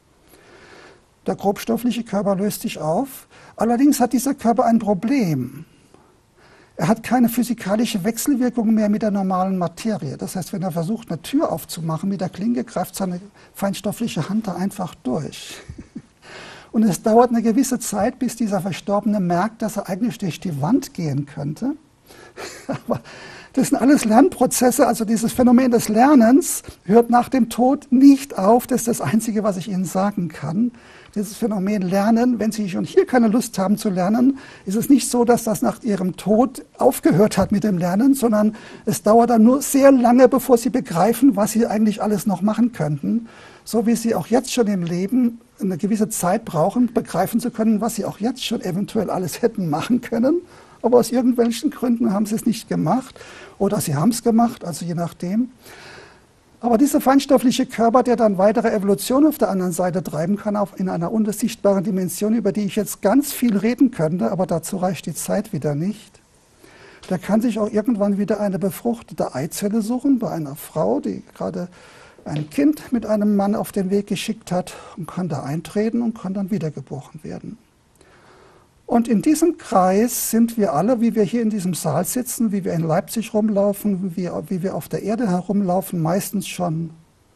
Der grobstoffliche Körper löst sich auf. Allerdings hat dieser Körper ein Problem. Er hat keine physikalische Wechselwirkung mehr mit der normalen Materie. Das heißt, wenn er versucht, eine Tür aufzumachen mit der Klinke, greift seine feinstoffliche Hand da einfach durch. Und es dauert eine gewisse Zeit, bis dieser Verstorbene merkt, dass er eigentlich durch die Wand gehen könnte. Aber das sind alles Lernprozesse, also dieses Phänomen des Lernens hört nach dem Tod nicht auf. Das ist das Einzige, was ich Ihnen sagen kann. Dieses Phänomen Lernen, wenn Sie schon hier keine Lust haben zu lernen, ist es nicht so, dass das nach Ihrem Tod aufgehört hat mit dem Lernen, sondern es dauert dann nur sehr lange, bevor Sie begreifen, was Sie eigentlich alles noch machen könnten. So wie Sie auch jetzt schon im Leben eine gewisse Zeit brauchen, begreifen zu können, was Sie auch jetzt schon eventuell alles hätten machen können. Aber aus irgendwelchen Gründen haben Sie es nicht gemacht oder Sie haben es gemacht, also je nachdem. Aber dieser feinstoffliche Körper, der dann weitere Evolution auf der anderen Seite treiben kann, auch in einer unsichtbaren Dimension, über die ich jetzt ganz viel reden könnte, aber dazu reicht die Zeit wieder nicht, der kann sich auch irgendwann wieder eine befruchtete Eizelle suchen bei einer Frau, die gerade ein Kind mit einem Mann auf den Weg geschickt hat und kann da eintreten und kann dann wiedergeboren werden. Und in diesem Kreis sind wir alle, wie wir hier in diesem Saal sitzen, wie wir in Leipzig rumlaufen, wie wir auf der Erde herumlaufen, meistens schon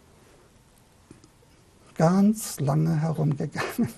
ganz lange herumgegangen.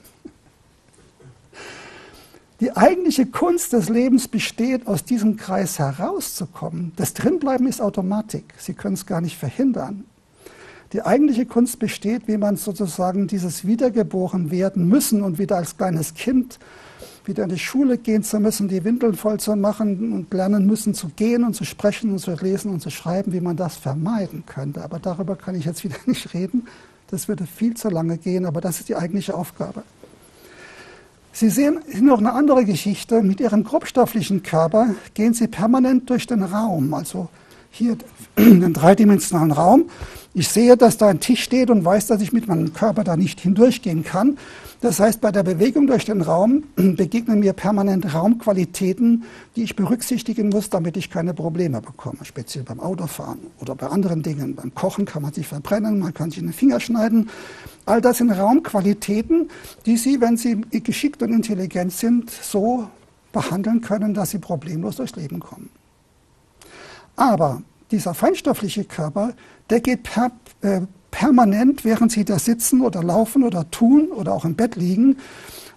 Die eigentliche Kunst des Lebens besteht, aus diesem Kreis herauszukommen. Das Drinbleiben ist Automatik. Sie können es gar nicht verhindern. Die eigentliche Kunst besteht, wie man sozusagen dieses Wiedergeboren werden müssen und wieder als kleines Kind wieder in die Schule gehen zu müssen, die Windeln voll zu machen und lernen müssen zu gehen und zu sprechen und zu lesen und zu schreiben, wie man das vermeiden könnte. Aber darüber kann ich jetzt wieder nicht reden. Das würde viel zu lange gehen, aber das ist die eigentliche Aufgabe. Sie sehen noch eine andere Geschichte. Mit Ihrem grobstofflichen Körper gehen Sie permanent durch den Raum, also hier den dreidimensionalen Raum. Ich sehe, dass da ein Tisch steht und weiß, dass ich mit meinem Körper da nicht hindurchgehen kann. Das heißt, bei der Bewegung durch den Raum begegnen mir permanent Raumqualitäten, die ich berücksichtigen muss, damit ich keine Probleme bekomme. Speziell beim Autofahren oder bei anderen Dingen. Beim Kochen kann man sich verbrennen, man kann sich in den Finger schneiden. All das sind Raumqualitäten, die Sie, wenn Sie geschickt und intelligent sind, so behandeln können, dass Sie problemlos durchs Leben kommen. Aber dieser feinstoffliche Körper, der geht permanent, während Sie da sitzen oder laufen oder tun oder auch im Bett liegen,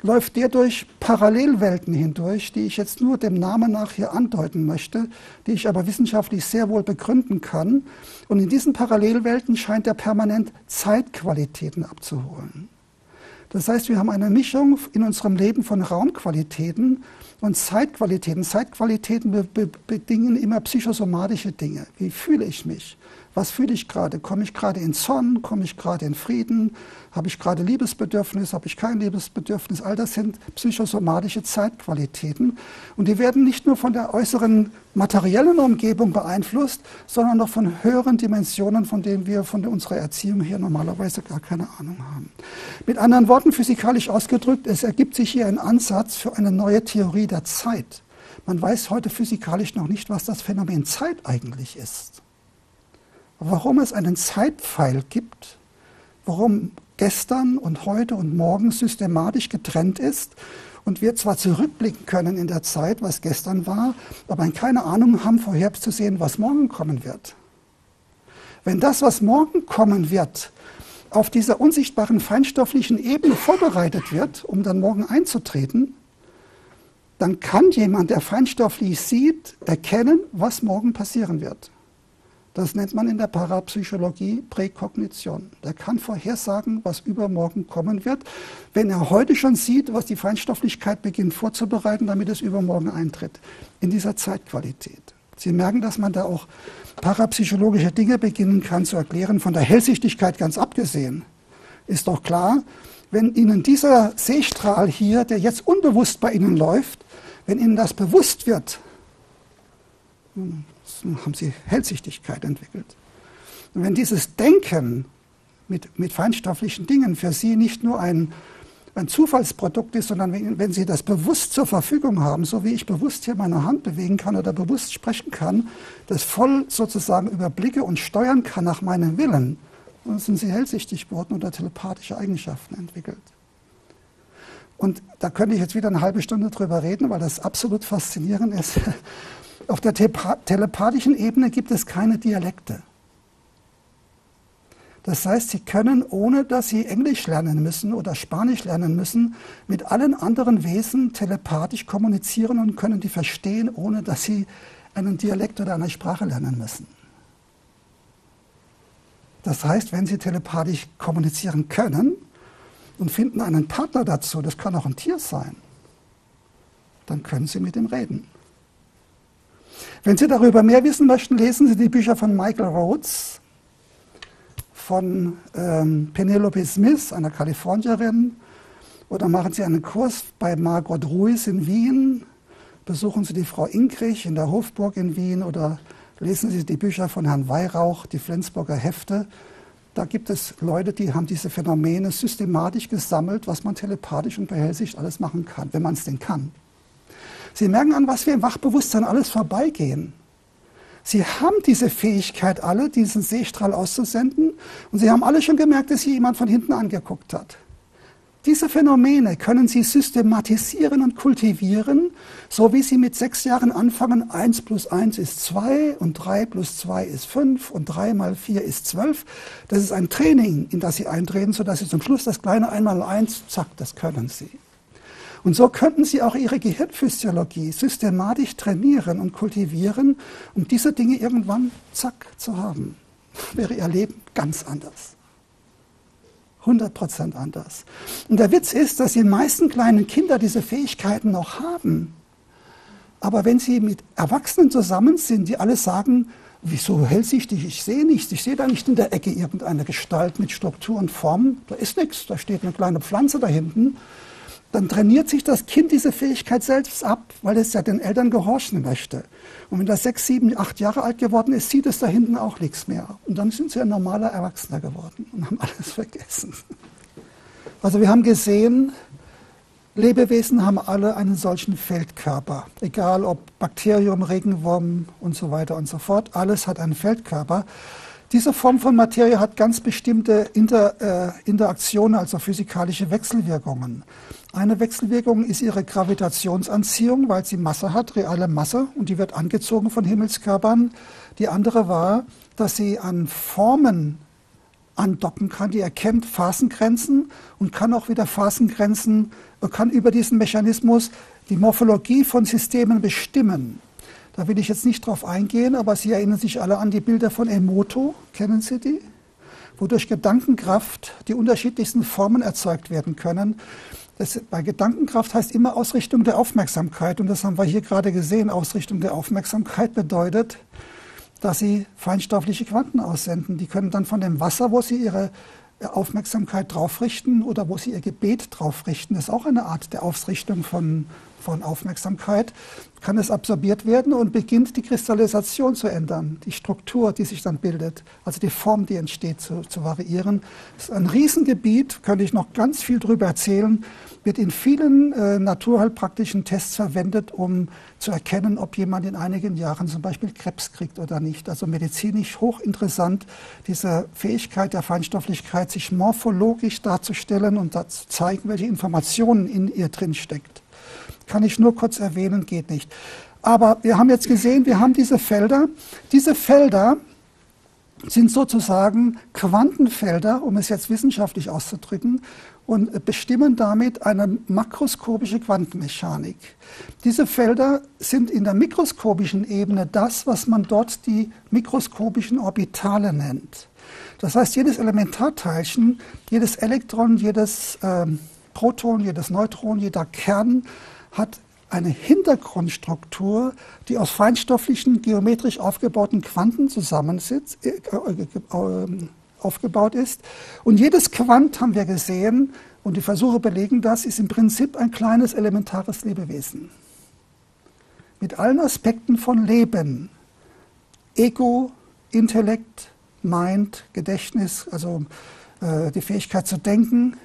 läuft der durch Parallelwelten hindurch, die ich jetzt nur dem Namen nach hier andeuten möchte, die ich aber wissenschaftlich sehr wohl begründen kann. Und in diesen Parallelwelten scheint er permanent Zeitqualitäten abzuholen. Das heißt, wir haben eine Mischung in unserem Leben von Raumqualitäten und Zeitqualitäten. Zeitqualitäten bedingen immer psychosomatische Dinge. Wie fühle ich mich? Was fühle ich gerade? Komme ich gerade in Zorn? Komme ich gerade in Frieden? Habe ich gerade Liebesbedürfnis? Habe ich kein Liebesbedürfnis? All das sind psychosomatische Zeitqualitäten. Und die werden nicht nur von der äußeren materiellen Umgebung beeinflusst, sondern auch von höheren Dimensionen, von denen wir von unserer Erziehung her normalerweise gar keine Ahnung haben. Mit anderen Worten, physikalisch ausgedrückt, es ergibt sich hier ein Ansatz für eine neue Theorie der Zeit. Man weiß heute physikalisch noch nicht, was das Phänomen Zeit eigentlich ist. Warum es einen Zeitpfeil gibt, warum gestern und heute und morgen systematisch getrennt ist und wir zwar zurückblicken können in der Zeit, was gestern war, aber keine Ahnung haben, vorherzusehen, was morgen kommen wird. Wenn das, was morgen kommen wird, auf dieser unsichtbaren feinstofflichen Ebene vorbereitet wird, um dann morgen einzutreten, dann kann jemand, der feinstofflich sieht, erkennen, was morgen passieren wird. Das nennt man in der Parapsychologie Präkognition. Der kann vorhersagen, was übermorgen kommen wird, wenn er heute schon sieht, was die Feinstofflichkeit beginnt vorzubereiten, damit es übermorgen eintritt, in dieser Zeitqualität. Sie merken, dass man da auch parapsychologische Dinge beginnen kann zu erklären, von der Hellsichtigkeit ganz abgesehen. Ist doch klar, wenn Ihnen dieser Sehstrahl hier, der jetzt unbewusst bei Ihnen läuft, wenn Ihnen das bewusst wird, haben Sie Hellsichtigkeit entwickelt. Und wenn dieses Denken mit feinstofflichen Dingen für Sie nicht nur ein Zufallsprodukt ist, sondern wenn Sie das bewusst zur Verfügung haben, so wie ich bewusst hier meine Hand bewegen kann oder bewusst sprechen kann, das voll sozusagen überblicke und steuern kann nach meinem Willen, dann sind Sie hellsichtig geworden oder telepathische Eigenschaften entwickelt. Und da könnte ich jetzt wieder eine halbe Stunde drüber reden, weil das absolut faszinierend ist. Auf der telepathischen Ebene gibt es keine Dialekte. Das heißt, Sie können, ohne dass Sie Englisch lernen müssen oder Spanisch lernen müssen, mit allen anderen Wesen telepathisch kommunizieren und können die verstehen, ohne dass Sie einen Dialekt oder eine Sprache lernen müssen. Das heißt, wenn Sie telepathisch kommunizieren können und finden einen Partner dazu, das kann auch ein Tier sein, dann können Sie mit ihm reden. Wenn Sie darüber mehr wissen möchten, lesen Sie die Bücher von Michael Rhodes, von Penelope Smith, einer Kalifornierin, oder machen Sie einen Kurs bei Margot Ruiz in Wien, besuchen Sie die Frau Inkrich in der Hofburg in Wien oder lesen Sie die Bücher von Herrn Weihrauch, die Flensburger Hefte. Da gibt es Leute, die haben diese Phänomene systematisch gesammelt, was man telepathisch und bei Hellsicht alles machen kann, wenn man es denn kann. Sie merken, an was wir im Wachbewusstsein alles vorbeigehen. Sie haben diese Fähigkeit alle, diesen Sehstrahl auszusenden, und Sie haben alle schon gemerkt, dass hier jemand von hinten angeguckt hat. Diese Phänomene können Sie systematisieren und kultivieren, so wie Sie mit 6 Jahren anfangen, 1 plus 1 ist 2 und 3 plus 2 ist 5 und 3 mal 4 ist 12. Das ist ein Training, in das Sie eintreten, sodass Sie zum Schluss das kleine 1 mal 1, zack, das können Sie. Und so könnten Sie auch Ihre Gehirnphysiologie systematisch trainieren und kultivieren, um diese Dinge irgendwann, zack, zu haben. Wäre Ihr Leben ganz anders. 100% anders. Und der Witz ist, dass die meisten kleinen Kinder diese Fähigkeiten noch haben. Aber wenn Sie mit Erwachsenen zusammen sind, die alle sagen, wieso hellsichtig, ich sehe nichts, ich sehe da nicht in der Ecke irgendeine Gestalt mit Struktur und Form, da ist nichts, da steht eine kleine Pflanze da hinten, dann trainiert sich das Kind diese Fähigkeit selbst ab, weil es ja den Eltern gehorchen möchte. Und wenn das 6, 7, 8 Jahre alt geworden ist, sieht es da hinten auch nichts mehr. Und dann sind sie ein normaler Erwachsener geworden und haben alles vergessen. Also wir haben gesehen, Lebewesen haben alle einen solchen Feldkörper. Egal ob Bakterium, Regenwurm und so weiter und so fort, alles hat einen Feldkörper. Diese Form von Materie hat ganz bestimmte Interaktionen, also physikalische Wechselwirkungen. Eine Wechselwirkung ist ihre Gravitationsanziehung, weil sie Masse hat, reale Masse, und die wird angezogen von Himmelskörpern. Die andere war, dass sie an Formen andocken kann. Die erkennt Phasengrenzen und kann auch wieder Phasengrenzen, kann über diesen Mechanismus die Morphologie von Systemen bestimmen. Da will ich jetzt nicht drauf eingehen, aber Sie erinnern sich alle an die Bilder von Emoto. Kennen Sie die? Wo durch Gedankenkraft die unterschiedlichsten Formen erzeugt werden können. Bei Gedankenkraft heißt immer Ausrichtung der Aufmerksamkeit. Und das haben wir hier gerade gesehen. Ausrichtung der Aufmerksamkeit bedeutet, dass Sie feinstoffliche Quanten aussenden. Die können dann von dem Wasser, wo Sie Ihre Aufmerksamkeit drauf richten oder wo Sie Ihr Gebet drauf richten, das ist auch eine Art der Ausrichtung von Aufmerksamkeit, kann es absorbiert werden und beginnt die Kristallisation zu ändern, die Struktur, die sich dann bildet, also die Form, die entsteht, zu variieren. Das ist ein Riesengebiet, könnte ich noch ganz viel darüber erzählen, wird in vielen naturheilpraktischen Tests verwendet, um zu erkennen, ob jemand in einigen Jahren zum Beispiel Krebs kriegt oder nicht. Also medizinisch hochinteressant, diese Fähigkeit der Feinstofflichkeit, sich morphologisch darzustellen und zu zeigen, welche Informationen in ihr drin steckt. Kann ich nur kurz erwähnen, geht nicht. Aber wir haben jetzt gesehen, wir haben diese Felder. Diese Felder sind sozusagen Quantenfelder, um es jetzt wissenschaftlich auszudrücken, und bestimmen damit eine makroskopische Quantenmechanik. Diese Felder sind in der mikroskopischen Ebene das, was man dort die mikroskopischen Orbitale nennt. Das heißt, jedes Elementarteilchen, jedes Elektron, jedes Proton, jedes Neutron, jeder Kern hat eine Hintergrundstruktur, die aus feinstofflichen, geometrisch aufgebauten Quanten aufgebaut ist. Und jedes Quant, haben wir gesehen, und die Versuche belegen das, ist im Prinzip ein kleines elementares Lebewesen. Mit allen Aspekten von Leben. Ego, Intellekt, Mind, Gedächtnis, also die Fähigkeit zu denken,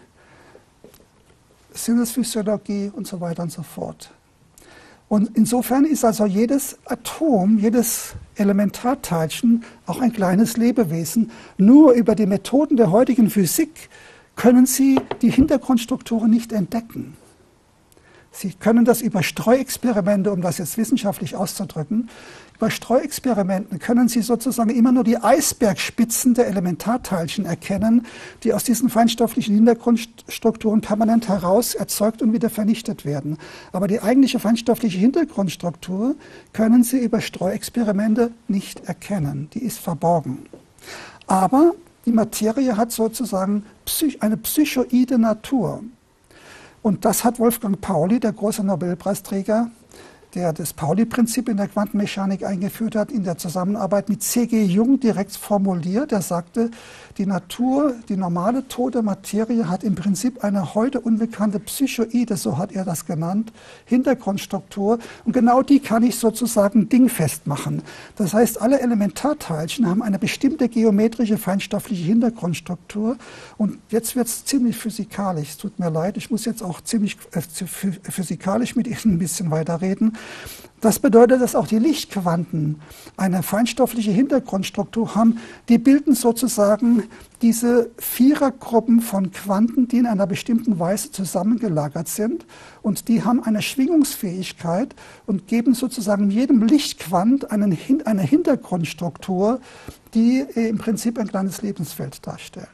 Sinnesphysiologie und so weiter und so fort. Und insofern ist also jedes Atom, jedes Elementarteilchen auch ein kleines Lebewesen. Nur über die Methoden der heutigen Physik können Sie die Hintergrundstrukturen nicht entdecken. Sie können das über Streuexperimente, um das jetzt wissenschaftlich auszudrücken, bei Streuexperimenten können Sie sozusagen immer nur die Eisbergspitzen der Elementarteilchen erkennen, die aus diesen feinstofflichen Hintergrundstrukturen permanent heraus erzeugt und wieder vernichtet werden. Aber die eigentliche feinstoffliche Hintergrundstruktur können Sie über Streuexperimente nicht erkennen. Die ist verborgen. Aber die Materie hat sozusagen eine psychoide Natur. Und das hat Wolfgang Pauli, der große Nobelpreisträger, der das Pauli-Prinzip in der Quantenmechanik eingeführt hat, in der Zusammenarbeit mit C.G. Jung direkt formuliert. Er sagte, die Natur, die normale tote Materie hat im Prinzip eine heute unbekannte psychoide, so hat er das genannt, Hintergrundstruktur. Und genau die kann ich sozusagen dingfest machen. Das heißt, alle Elementarteilchen haben eine bestimmte geometrische, feinstoffliche Hintergrundstruktur. Und jetzt wird es ziemlich physikalisch. Es tut mir leid, ich muss jetzt auch ziemlich physikalisch mit Ihnen ein bisschen weiterreden. Das bedeutet, dass auch die Lichtquanten eine feinstoffliche Hintergrundstruktur haben. Die bilden sozusagen diese Vierergruppen von Quanten, die in einer bestimmten Weise zusammengelagert sind. Und die haben eine Schwingungsfähigkeit und geben sozusagen jedem Lichtquant eine Hintergrundstruktur, die im Prinzip ein kleines Lebensfeld darstellt.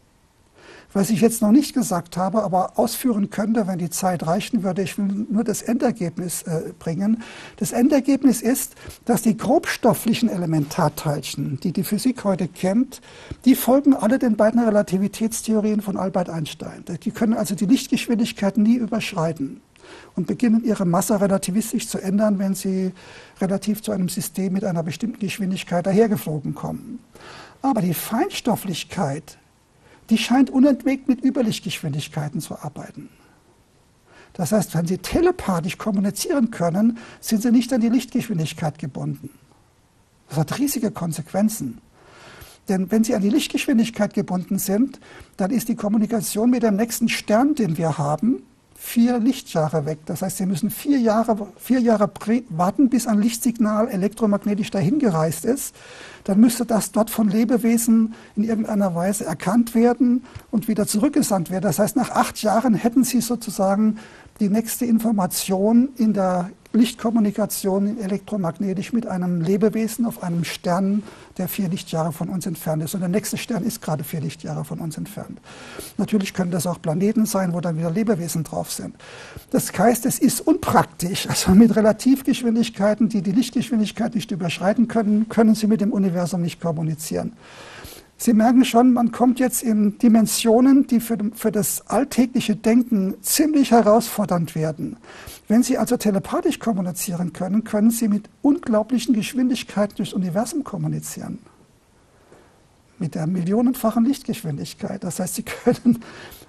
Was ich jetzt noch nicht gesagt habe, aber ausführen könnte, wenn die Zeit reichen würde, ich will nur das Endergebnis bringen. Das Endergebnis ist, dass die grobstofflichen Elementarteilchen, die die Physik heute kennt, die folgen alle den beiden Relativitätstheorien von Albert Einstein. Die können also die Lichtgeschwindigkeit nie überschreiten und beginnen ihre Masse relativistisch zu ändern, wenn sie relativ zu einem System mit einer bestimmten Geschwindigkeit dahergeflogen kommen. Aber die Feinstofflichkeit, die scheint unentwegt mit Überlichtgeschwindigkeiten zu arbeiten. Das heißt, wenn Sie telepathisch kommunizieren können, sind Sie nicht an die Lichtgeschwindigkeit gebunden. Das hat riesige Konsequenzen. Denn wenn Sie an die Lichtgeschwindigkeit gebunden sind, dann ist die Kommunikation mit dem nächsten Stern, den wir haben, 4 Lichtjahre weg. Das heißt, Sie müssen 4 Jahre warten, bis ein Lichtsignal elektromagnetisch dahin gereist ist. Dann müsste das dort von Lebewesen in irgendeiner Weise erkannt werden und wieder zurückgesandt werden. Das heißt, nach 8 Jahren hätten Sie sozusagen die nächste Information in der Lichtkommunikation elektromagnetisch mit einem Lebewesen auf einem Stern, der 4 Lichtjahre von uns entfernt ist. Und der nächste Stern ist gerade 4 Lichtjahre von uns entfernt. Natürlich können das auch Planeten sein, wo dann wieder Lebewesen drauf sind. Das heißt, es ist unpraktisch. Also mit Relativgeschwindigkeiten, die die Lichtgeschwindigkeit nicht überschreiten können, können Sie mit dem Universum nicht kommunizieren. Sie merken schon, man kommt jetzt in Dimensionen, die für das alltägliche Denken ziemlich herausfordernd werden. Wenn Sie also telepathisch kommunizieren können, können Sie mit unglaublichen Geschwindigkeiten durchs Universum kommunizieren. Mit der millionenfachen Lichtgeschwindigkeit. Das heißt, Sie können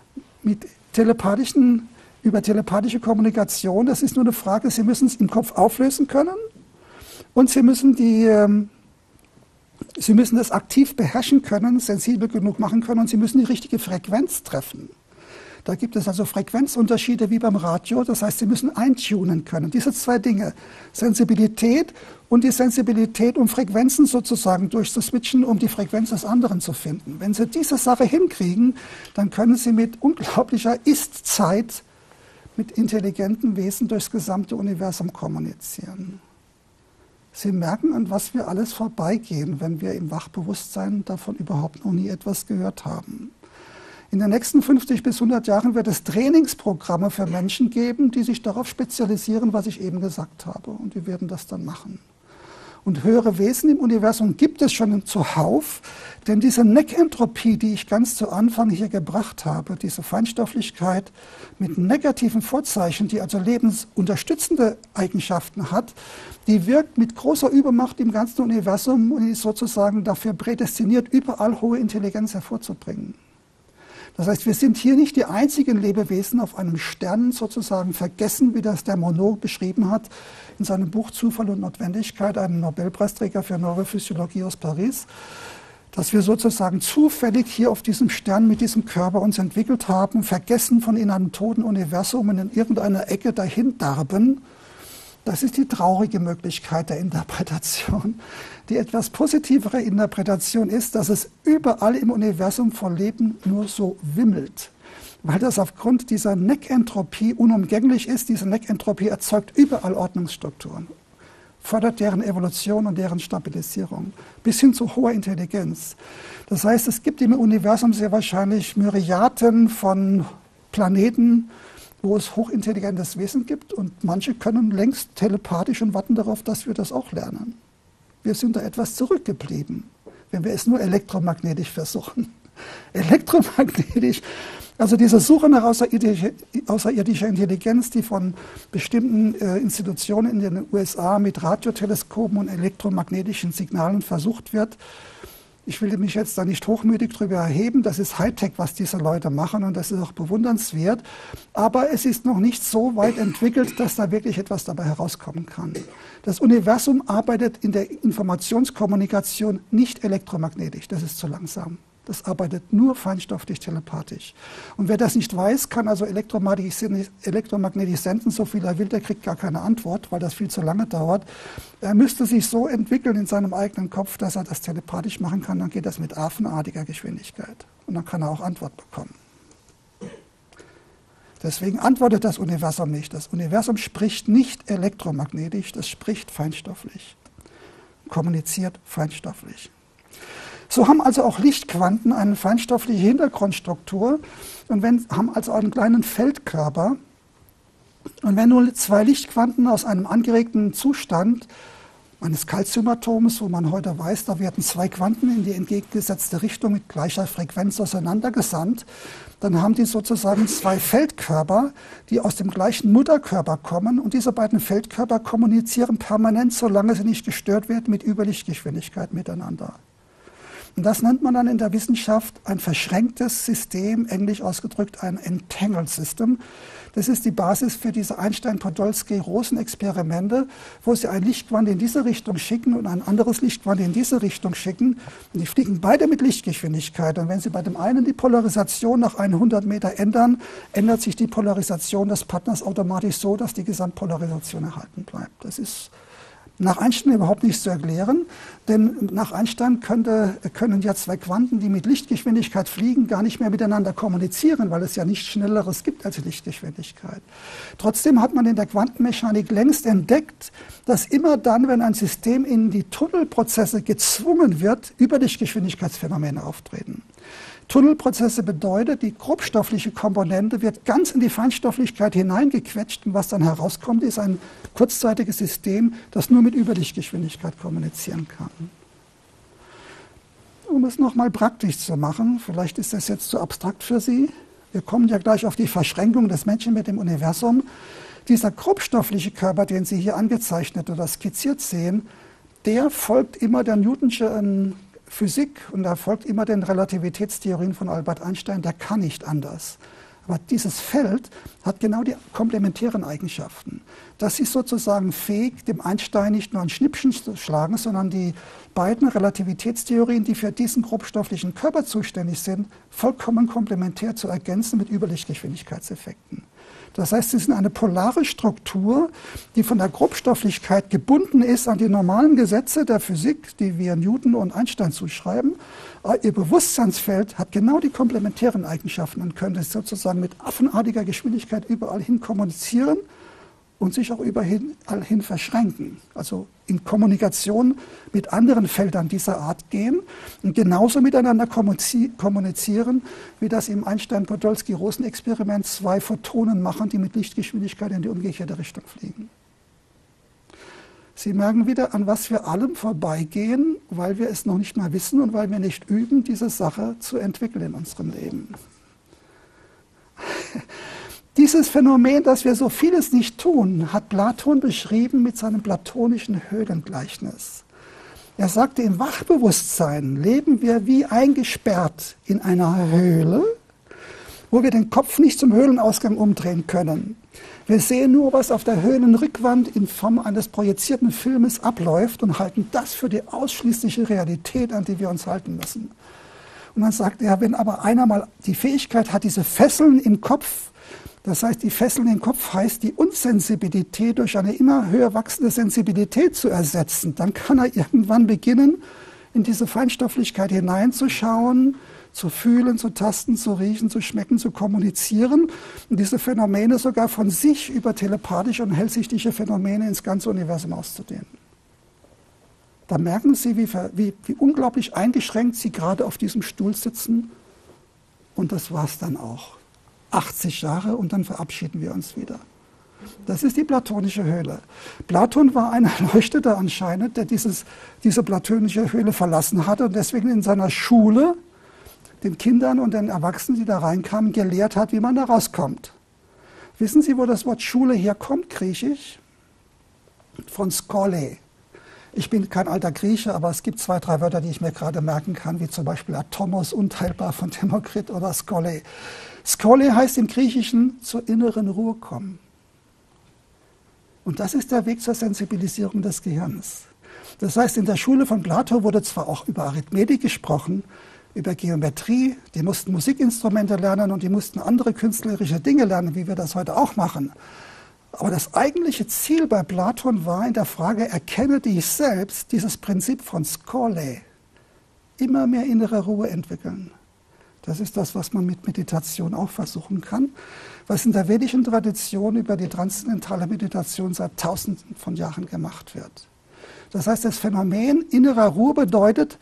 über telepathische Kommunikation, das ist nur eine Frage, Sie müssen es im Kopf auflösen können und Sie müssen das aktiv beherrschen können, sensibel genug machen können und Sie müssen die richtige Frequenz treffen. Da gibt es also Frequenzunterschiede wie beim Radio, das heißt, Sie müssen eintunen können. Diese 2 Dinge, Sensibilität und die Sensibilität, um Frequenzen sozusagen durchzuswitchen, um die Frequenz des anderen zu finden. Wenn Sie diese Sache hinkriegen, dann können Sie mit unglaublicher Ist-Zeit mit intelligenten Wesen durchs gesamte Universum kommunizieren. Sie merken, an was wir alles vorbeigehen, wenn wir im Wachbewusstsein davon überhaupt noch nie etwas gehört haben. In den nächsten 50 bis 100 Jahren wird es Trainingsprogramme für Menschen geben, die sich darauf spezialisieren, was ich eben gesagt habe. Und die werden das dann machen. Und höhere Wesen im Universum gibt es schon zuhauf, denn diese Neckentropie, die ich ganz zu Anfang hier gebracht habe, diese Feinstofflichkeit mit negativen Vorzeichen, die also lebensunterstützende Eigenschaften hat, die wirkt mit großer Übermacht im ganzen Universum und ist sozusagen dafür prädestiniert, überall hohe Intelligenz hervorzubringen. Das heißt, wir sind hier nicht die einzigen Lebewesen auf einem Stern sozusagen vergessen, wie das der Monod beschrieben hat in seinem Buch Zufall und Notwendigkeit, einem Nobelpreisträger für Neurophysiologie aus Paris, dass wir sozusagen zufällig hier auf diesem Stern mit diesem Körper uns entwickelt haben, vergessen von in einem toten Universum und in irgendeiner Ecke dahin darben. Das ist die traurige Möglichkeit der Interpretation. Die etwas positivere Interpretation ist, dass es überall im Universum vor Leben nur so wimmelt. Weil das aufgrund dieser Neckentropie unumgänglich ist. Diese Neckentropie erzeugt überall Ordnungsstrukturen, fördert deren Evolution und deren Stabilisierung, bis hin zu hoher Intelligenz. Das heißt, es gibt im Universum sehr wahrscheinlich Myriaden von Planeten, wo es hochintelligentes Wesen gibt und manche können längst telepathisch und warten darauf, dass wir das auch lernen. Wir sind da etwas zurückgeblieben, wenn wir es nur elektromagnetisch versuchen. Elektromagnetisch, also diese Suche nach außerirdischer Intelligenz, die von bestimmten Institutionen in den USA mit Radioteleskopen und elektromagnetischen Signalen versucht wird. Ich will mich jetzt da nicht hochmütig drüber erheben, das ist Hightech, was diese Leute machen und das ist auch bewundernswert, aber es ist noch nicht so weit entwickelt, dass da wirklich etwas dabei herauskommen kann. Das Universum arbeitet in der Informationskommunikation nicht elektromagnetisch, das ist zu langsam. Das arbeitet nur feinstofflich telepathisch. Und wer das nicht weiß, kann also elektromagnetisch senden, so viel er will, der kriegt gar keine Antwort, weil das viel zu lange dauert. Er müsste sich so entwickeln in seinem eigenen Kopf, dass er das telepathisch machen kann, dann geht das mit affenartiger Geschwindigkeit. Und dann kann er auch Antwort bekommen. Deswegen antwortet das Universum nicht. Das Universum spricht nicht elektromagnetisch, das spricht feinstofflich, kommuniziert feinstofflich. So haben also auch Lichtquanten eine feinstoffliche Hintergrundstruktur und haben also einen kleinen Feldkörper. Und wenn nun 2 Lichtquanten aus einem angeregten Zustand eines Calciumatoms, wo man heute weiß, da werden 2 Quanten in die entgegengesetzte Richtung mit gleicher Frequenz auseinandergesandt, dann haben die sozusagen 2 Feldkörper, die aus dem gleichen Mutterkörper kommen und diese beiden Feldkörper kommunizieren permanent, solange sie nicht gestört werden, mit Überlichtgeschwindigkeit miteinander. Und das nennt man dann in der Wissenschaft ein verschränktes System, englisch ausgedrückt ein Entangled System. Das ist die Basis für diese Einstein-Podolsky-Rosen-Experimente, wo sie ein Lichtquant in diese Richtung schicken und ein anderes Lichtquant in diese Richtung schicken. Und die fliegen beide mit Lichtgeschwindigkeit. Und wenn sie bei dem einen die Polarisation nach 100 Meter ändern, ändert sich die Polarisation des Partners automatisch so, dass die Gesamtpolarisation erhalten bleibt. Das ist Nach Einstein überhaupt nicht zu erklären, denn nach Einstein können ja zwei Quanten, die mit Lichtgeschwindigkeit fliegen, gar nicht mehr miteinander kommunizieren, weil es ja nichts Schnelleres gibt als die Lichtgeschwindigkeit. Trotzdem hat man in der Quantenmechanik längst entdeckt, dass immer dann, wenn ein System in die Tunnelprozesse gezwungen wird, Überlichtgeschwindigkeitsphänomene auftreten. Tunnelprozesse bedeutet, die grobstoffliche Komponente wird ganz in die Feinstofflichkeit hineingequetscht und was dann herauskommt, ist ein kurzzeitiges System, das nur mit Überlichtgeschwindigkeit kommunizieren kann. Um es nochmal praktisch zu machen, vielleicht ist das jetzt zu abstrakt für Sie, wir kommen ja gleich auf die Verschränkung des Menschen mit dem Universum. Dieser grobstoffliche Körper, den Sie hier angezeichnet oder skizziert sehen, der folgt immer der Newtonschen Physik und da folgt immer den Relativitätstheorien von Albert Einstein, der kann nicht anders. Aber dieses Feld hat genau die komplementären Eigenschaften. Das ist sozusagen fähig, dem Einstein nicht nur ein Schnippchen zu schlagen, sondern die beiden Relativitätstheorien, die für diesen grobstofflichen Körper zuständig sind, vollkommen komplementär zu ergänzen mit Überlichtgeschwindigkeitseffekten. Das heißt, sie sind eine polare Struktur, die von der Grobstofflichkeit gebunden ist an die normalen Gesetze der Physik, die wir Newton und Einstein zuschreiben. Aber ihr Bewusstseinsfeld hat genau die komplementären Eigenschaften und könnte sozusagen mit affenartiger Geschwindigkeit überall hin kommunizieren und sich auch überall hin verschränken. Also in Kommunikation mit anderen Feldern dieser Art gehen und genauso miteinander kommunizieren, wie das im Einstein-Podolsky-Rosen-Experiment zwei Photonen machen, die mit Lichtgeschwindigkeit in die umgekehrte Richtung fliegen. Sie merken wieder, an was wir allem vorbeigehen, weil wir es noch nicht mal wissen und weil wir nicht üben, diese Sache zu entwickeln in unserem Leben. Dieses Phänomen, dass wir so vieles nicht tun, hat Platon beschrieben mit seinem platonischen Höhlengleichnis. Er sagte, im Wachbewusstsein leben wir wie eingesperrt in einer Höhle, wo wir den Kopf nicht zum Höhlenausgang umdrehen können. Wir sehen nur, was auf der Höhlenrückwand in Form eines projizierten Filmes abläuft und halten das für die ausschließliche Realität, an die wir uns halten müssen. Und dann sagt er, wenn aber einer mal die Fähigkeit hat, diese Fesseln im Kopf, das heißt, die Fesseln im Kopf heißt, die Unsensibilität durch eine immer höher wachsende Sensibilität zu ersetzen, dann kann er irgendwann beginnen, in diese Feinstofflichkeit hineinzuschauen, zu fühlen, zu tasten, zu riechen, zu schmecken, zu kommunizieren und diese Phänomene sogar von sich über telepathische und hellsichtige Phänomene ins ganze Universum auszudehnen. Da merken Sie, wie unglaublich eingeschränkt Sie gerade auf diesem Stuhl sitzen und das war es dann auch. 80 Jahre und dann verabschieden wir uns wieder. Das ist die platonische Höhle. Platon war ein Erleuchteter anscheinend, der diese platonische Höhle verlassen hatte und deswegen in seiner Schule den Kindern und den Erwachsenen, die da reinkamen, gelehrt hat, wie man da rauskommt. Wissen Sie, wo das Wort Schule herkommt, griechisch? Von Skole. Ich bin kein alter Grieche, aber es gibt 2, 3 Wörter, die ich mir gerade merken kann, wie zum Beispiel Atomos, unteilbar von Demokrit oder Skole. Skole heißt im Griechischen zur inneren Ruhe kommen. Und das ist der Weg zur Sensibilisierung des Gehirns. Das heißt, in der Schule von Plato wurde zwar auch über Arithmetik gesprochen, über Geometrie, die mussten Musikinstrumente lernen und die mussten andere künstlerische Dinge lernen, wie wir das heute auch machen. Aber das eigentliche Ziel bei Platon war in der Frage, erkenne dich selbst, dieses Prinzip von Skole, immer mehr innere Ruhe entwickeln. Das ist das, was man mit Meditation auch versuchen kann, was in der vedischen Tradition über die transzendentale Meditation seit Tausenden von Jahren gemacht wird. Das heißt, das Phänomen innerer Ruhe bedeutet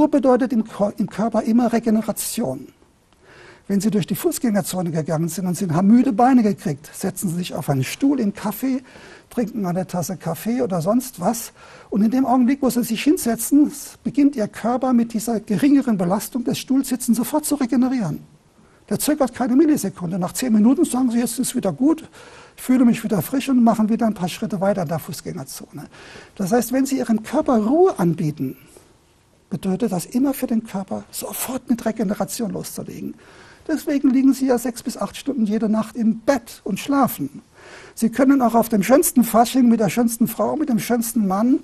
im Körper immer Regeneration. Wenn Sie durch die Fußgängerzone gegangen sind und Sie haben müde Beine gekriegt, setzen Sie sich auf einen Stuhl im Café, trinken eine Tasse Kaffee oder sonst was. Und in dem Augenblick, wo Sie sich hinsetzen, beginnt Ihr Körper mit dieser geringeren Belastung des Stuhlsitzens sofort zu regenerieren. Der zögert keine Millisekunde. Nach 10 Minuten sagen Sie, jetzt ist es wieder gut, ich fühle mich wieder frisch und machen wieder ein paar Schritte weiter in der Fußgängerzone. Das heißt, wenn Sie Ihrem Körper Ruhe anbieten, bedeutet das immer für den Körper, sofort mit Regeneration loszulegen. Deswegen liegen Sie ja 6 bis 8 Stunden jede Nacht im Bett und schlafen. Sie können auch auf dem schönsten Fasching mit der schönsten Frau, mit dem schönsten Mann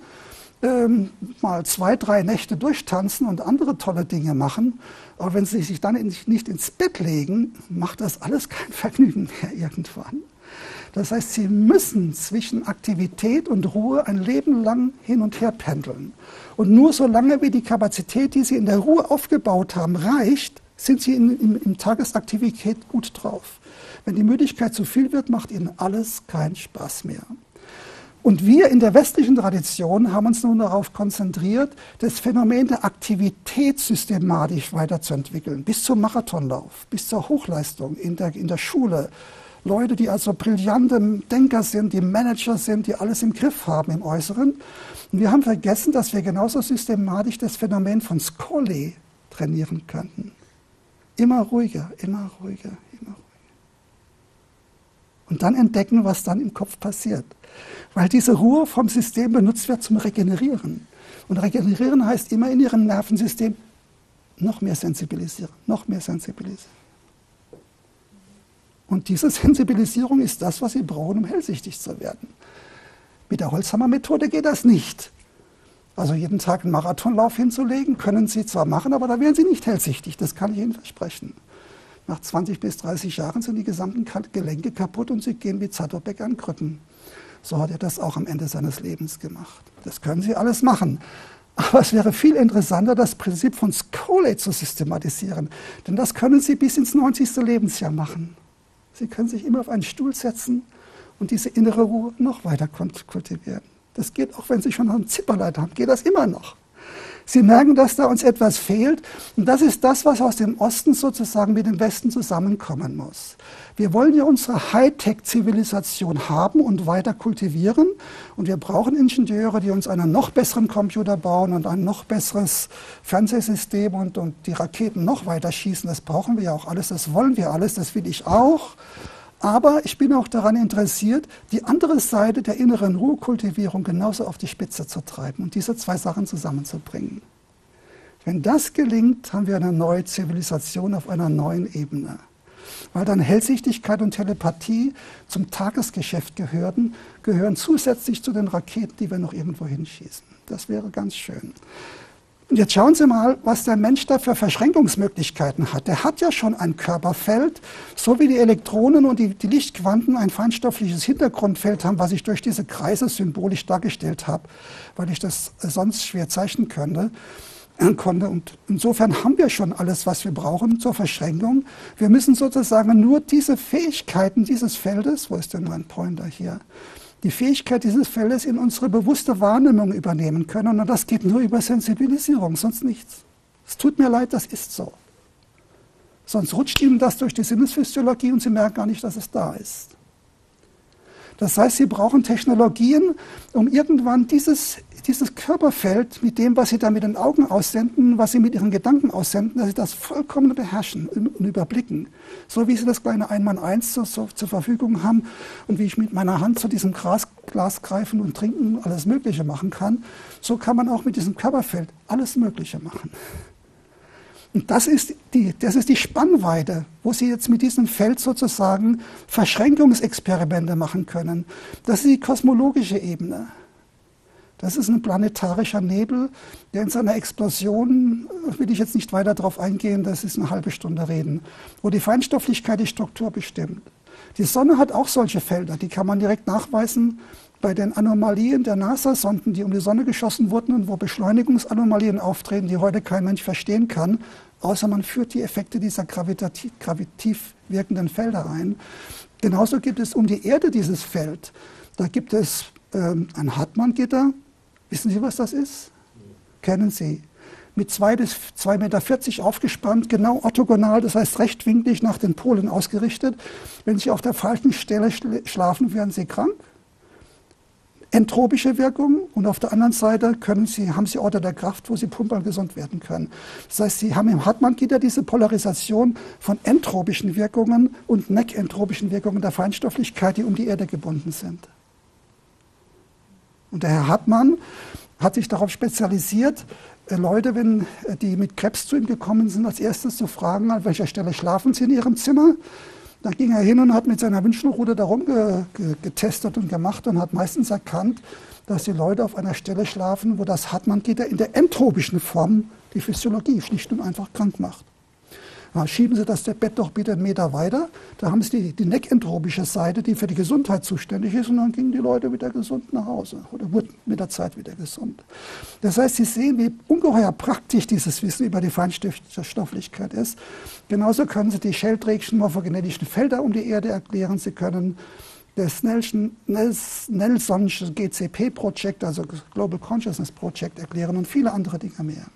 mal 2, 3 Nächte durchtanzen und andere tolle Dinge machen. Aber wenn Sie sich dann nicht ins Bett legen, macht das alles kein Vergnügen mehr irgendwann. Das heißt, Sie müssen zwischen Aktivität und Ruhe ein Leben lang hin und her pendeln. Und nur solange wie die Kapazität, die Sie in der Ruhe aufgebaut haben, reicht, sind Sie in Tagesaktivität gut drauf. Wenn die Müdigkeit zu viel wird, macht Ihnen alles keinen Spaß mehr. Und wir in der westlichen Tradition haben uns nun darauf konzentriert, das Phänomen der Aktivität systematisch weiterzuentwickeln, bis zum Marathonlauf, bis zur Hochleistung in der Schule. Leute, die also brillante Denker sind, die Manager sind, die alles im Griff haben im Äußeren. Und wir haben vergessen, dass wir genauso systematisch das Phänomen von Scolle trainieren könnten. Immer ruhiger, immer ruhiger, immer ruhiger. Und dann entdecken, was dann im Kopf passiert. Weil diese Ruhe vom System benutzt wird zum Regenerieren. Und regenerieren heißt immer in Ihrem Nervensystem noch mehr sensibilisieren, noch mehr sensibilisieren. Und diese Sensibilisierung ist das, was Sie brauchen, um hellsichtig zu werden. Mit der Holzhammer-Methode geht das nicht. Also jeden Tag einen Marathonlauf hinzulegen, können Sie zwar machen, aber da werden Sie nicht hellsichtig, das kann ich Ihnen versprechen. Nach 20 bis 30 Jahren sind die gesamten Gelenke kaputt und Sie gehen wie Zatopek an Krücken. So hat er das auch am Ende seines Lebens gemacht. Das können Sie alles machen. Aber es wäre viel interessanter, das Prinzip von Scolle zu systematisieren. Denn das können Sie bis ins 90. Lebensjahr machen. Sie können sich immer auf einen Stuhl setzen und diese innere Ruhe noch weiter kultivieren. Das geht auch, wenn Sie schon einen Zipperleiter haben, geht das immer noch. Sie merken, dass da uns etwas fehlt. Und das ist das, was aus dem Osten sozusagen mit dem Westen zusammenkommen muss. Wir wollen ja unsere Hightech-Zivilisation haben und weiter kultivieren. Und wir brauchen Ingenieure, die uns einen noch besseren Computer bauen und ein noch besseres Fernsehsystem und die Raketen noch weiter schießen. Das brauchen wir ja auch alles, das wollen wir alles, das will ich auch. Aber ich bin auch daran interessiert, die andere Seite der inneren Ruhekultivierung genauso auf die Spitze zu treiben und diese zwei Sachen zusammenzubringen. Wenn das gelingt, haben wir eine neue Zivilisation auf einer neuen Ebene. Weil dann Hellsichtigkeit und Telepathie zum Tagesgeschäft gehören zusätzlich zu den Raketen, die wir noch irgendwo hinschießen. Das wäre ganz schön. Und jetzt schauen Sie mal, was der Mensch da für Verschränkungsmöglichkeiten hat. Der hat ja schon ein Körperfeld, so wie die Elektronen und die Lichtquanten ein feinstoffliches Hintergrundfeld haben, was ich durch diese Kreise symbolisch dargestellt habe, weil ich das sonst schwer zeichnen konnte. Und insofern haben wir schon alles, was wir brauchen zur Verschränkung. Wir müssen sozusagen nur diese Fähigkeiten dieses Feldes, wo ist denn mein Pointer hier, die Fähigkeit dieses Feldes in unsere bewusste Wahrnehmung übernehmen können. Und das geht nur über Sensibilisierung, sonst nichts. Es tut mir leid, das ist so. Sonst rutscht Ihnen das durch die Sinnesphysiologie und Sie merken gar nicht, dass es da ist. Das heißt, Sie brauchen Technologien, um irgendwann dieses Körperfeld mit dem, was Sie da mit den Augen aussenden, was Sie mit Ihren Gedanken aussenden, dass Sie das vollkommen beherrschen und überblicken. So wie Sie das kleine 1x1 zur Verfügung haben und wie ich mit meiner Hand zu diesem Glas greifen und trinken, alles Mögliche machen kann, so kann man auch mit diesem Körperfeld alles Mögliche machen. Und das ist die Spannweite, wo Sie jetzt mit diesem Feld sozusagen Verschränkungsexperimente machen können. Das ist die kosmologische Ebene. Das ist ein planetarischer Nebel, der in seiner Explosion, will ich jetzt nicht weiter darauf eingehen, das ist eine halbe Stunde reden, wo die Feinstofflichkeit die Struktur bestimmt. Die Sonne hat auch solche Felder, die kann man direkt nachweisen bei den Anomalien der NASA-Sonden, die um die Sonne geschossen wurden und wo Beschleunigungsanomalien auftreten, die heute kein Mensch verstehen kann, außer man führt die Effekte dieser gravitativ wirkenden Felder ein. Genauso gibt es um die Erde dieses Feld. Da gibt es ein Hartmann-Gitter. Wissen Sie, was das ist? Kennen Sie. Mit 2 bis 2,40 Meter aufgespannt, genau orthogonal, das heißt rechtwinklig nach den Polen ausgerichtet. Wenn Sie auf der falschen Stelle schlafen, werden Sie krank. Entropische Wirkung und auf der anderen Seite haben Sie Orte der Kraft, wo Sie pumperl gesund werden können. Das heißt, Sie haben im Hartmann-Gitter diese Polarisation von entropischen Wirkungen und nekentropischen Wirkungen der Feinstofflichkeit, die um die Erde gebunden sind. Und der Herr Hartmann hat sich darauf spezialisiert, Leute, wenn die mit Krebs zu ihm gekommen sind, als erstes zu fragen, an welcher Stelle schlafen Sie in Ihrem Zimmer. Dann ging er hin und hat mit seiner Wünschelrute darum getestet und gemacht und hat meistens erkannt, dass die Leute auf einer Stelle schlafen, wo das Hartmann-Gitter in der entropischen Form die Physiologie schlicht und einfach krank macht. Na, schieben Sie das Bett doch bitte einen Meter weiter. Da haben Sie die neckentropische Seite, die für die Gesundheit zuständig ist, und dann gingen die Leute wieder gesund nach Hause oder wurden mit der Zeit wieder gesund. Das heißt, Sie sehen, wie ungeheuer praktisch dieses Wissen über die Feinstofflichkeit ist. Genauso können Sie die Sheldrakischen morphogenetischen Felder um die Erde erklären. Sie können das Nelsonsche GCP-Projekt, also Global Consciousness Project, erklären und viele andere Dinge mehr.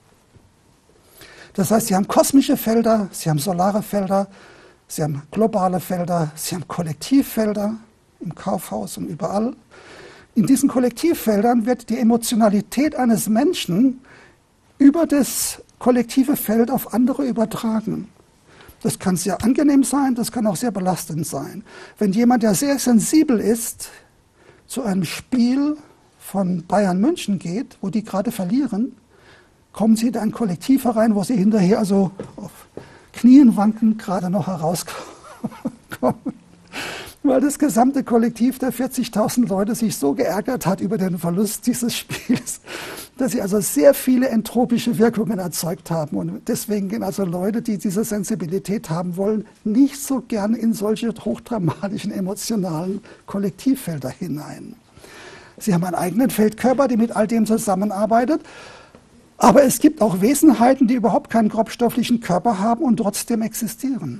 Das heißt, Sie haben kosmische Felder, Sie haben solare Felder, Sie haben globale Felder, Sie haben Kollektivfelder im Kaufhaus und überall. In diesen Kollektivfeldern wird die Emotionalität eines Menschen über das kollektive Feld auf andere übertragen. Das kann sehr angenehm sein, das kann auch sehr belastend sein. Wenn jemand, der sehr sensibel ist, zu einem Spiel von Bayern München geht, wo die gerade verlieren, kommen Sie in ein Kollektiv herein, wo Sie hinterher also auf Knien wankend gerade noch herauskommen. Weil das gesamte Kollektiv der 40.000 Leute sich so geärgert hat über den Verlust dieses Spiels, dass sie also sehr viele entropische Wirkungen erzeugt haben. Und deswegen gehen also Leute, die diese Sensibilität haben wollen, nicht so gern in solche hochdramatischen, emotionalen Kollektivfelder hinein. Sie haben einen eigenen Feldkörper, der mit all dem zusammenarbeitet. Aber es gibt auch Wesenheiten, die überhaupt keinen grobstofflichen Körper haben und trotzdem existieren.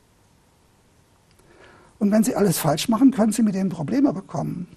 Und wenn Sie alles falsch machen, können Sie mit denen Probleme bekommen.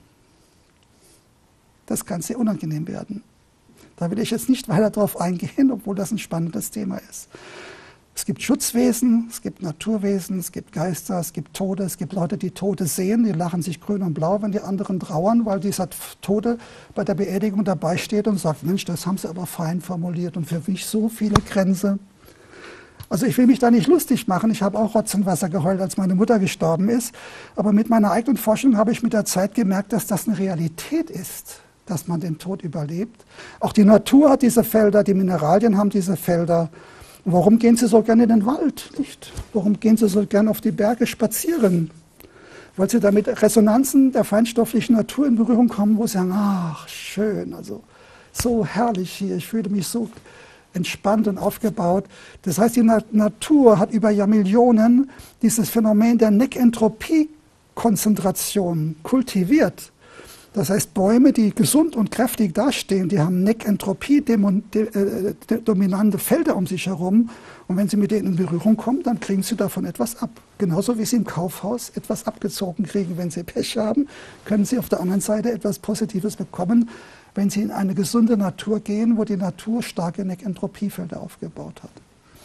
Das kann sehr unangenehm werden. Da will ich jetzt nicht weiter darauf eingehen, obwohl das ein spannendes Thema ist. Es gibt Schutzwesen, es gibt Naturwesen, es gibt Geister, es gibt Tote, es gibt Leute, die Tote sehen, die lachen sich grün und blau, wenn die anderen trauern, weil dieser Tote bei der Beerdigung dabei steht und sagt, Mensch, das haben Sie aber fein formuliert und für mich so viele Grenzen. Also ich will mich da nicht lustig machen, ich habe auch Rotz und Wasser geheult, als meine Mutter gestorben ist, aber mit meiner eigenen Forschung habe ich mit der Zeit gemerkt, dass das eine Realität ist, dass man den Tod überlebt. Auch die Natur hat diese Felder, die Mineralien haben diese Felder. Warum gehen Sie so gerne in den Wald? Nicht? Warum gehen Sie so gerne auf die Berge spazieren? Weil Sie da mit Resonanzen der feinstofflichen Natur in Berührung kommen, wo Sie sagen, ach schön, also so herrlich hier, ich fühle mich so entspannt und aufgebaut. Das heißt, die Natur hat über Jahrmillionen dieses Phänomen der Neckentropie-Konzentration kultiviert. Das heißt, Bäume, die gesund und kräftig dastehen, die haben Neckentropie-dominante Felder um sich herum. Und wenn Sie mit denen in Berührung kommen, dann kriegen Sie davon etwas ab. Genauso wie Sie im Kaufhaus etwas abgezogen kriegen, wenn Sie Pech haben, können Sie auf der anderen Seite etwas Positives bekommen, wenn Sie in eine gesunde Natur gehen, wo die Natur starke Neckentropiefelder aufgebaut hat.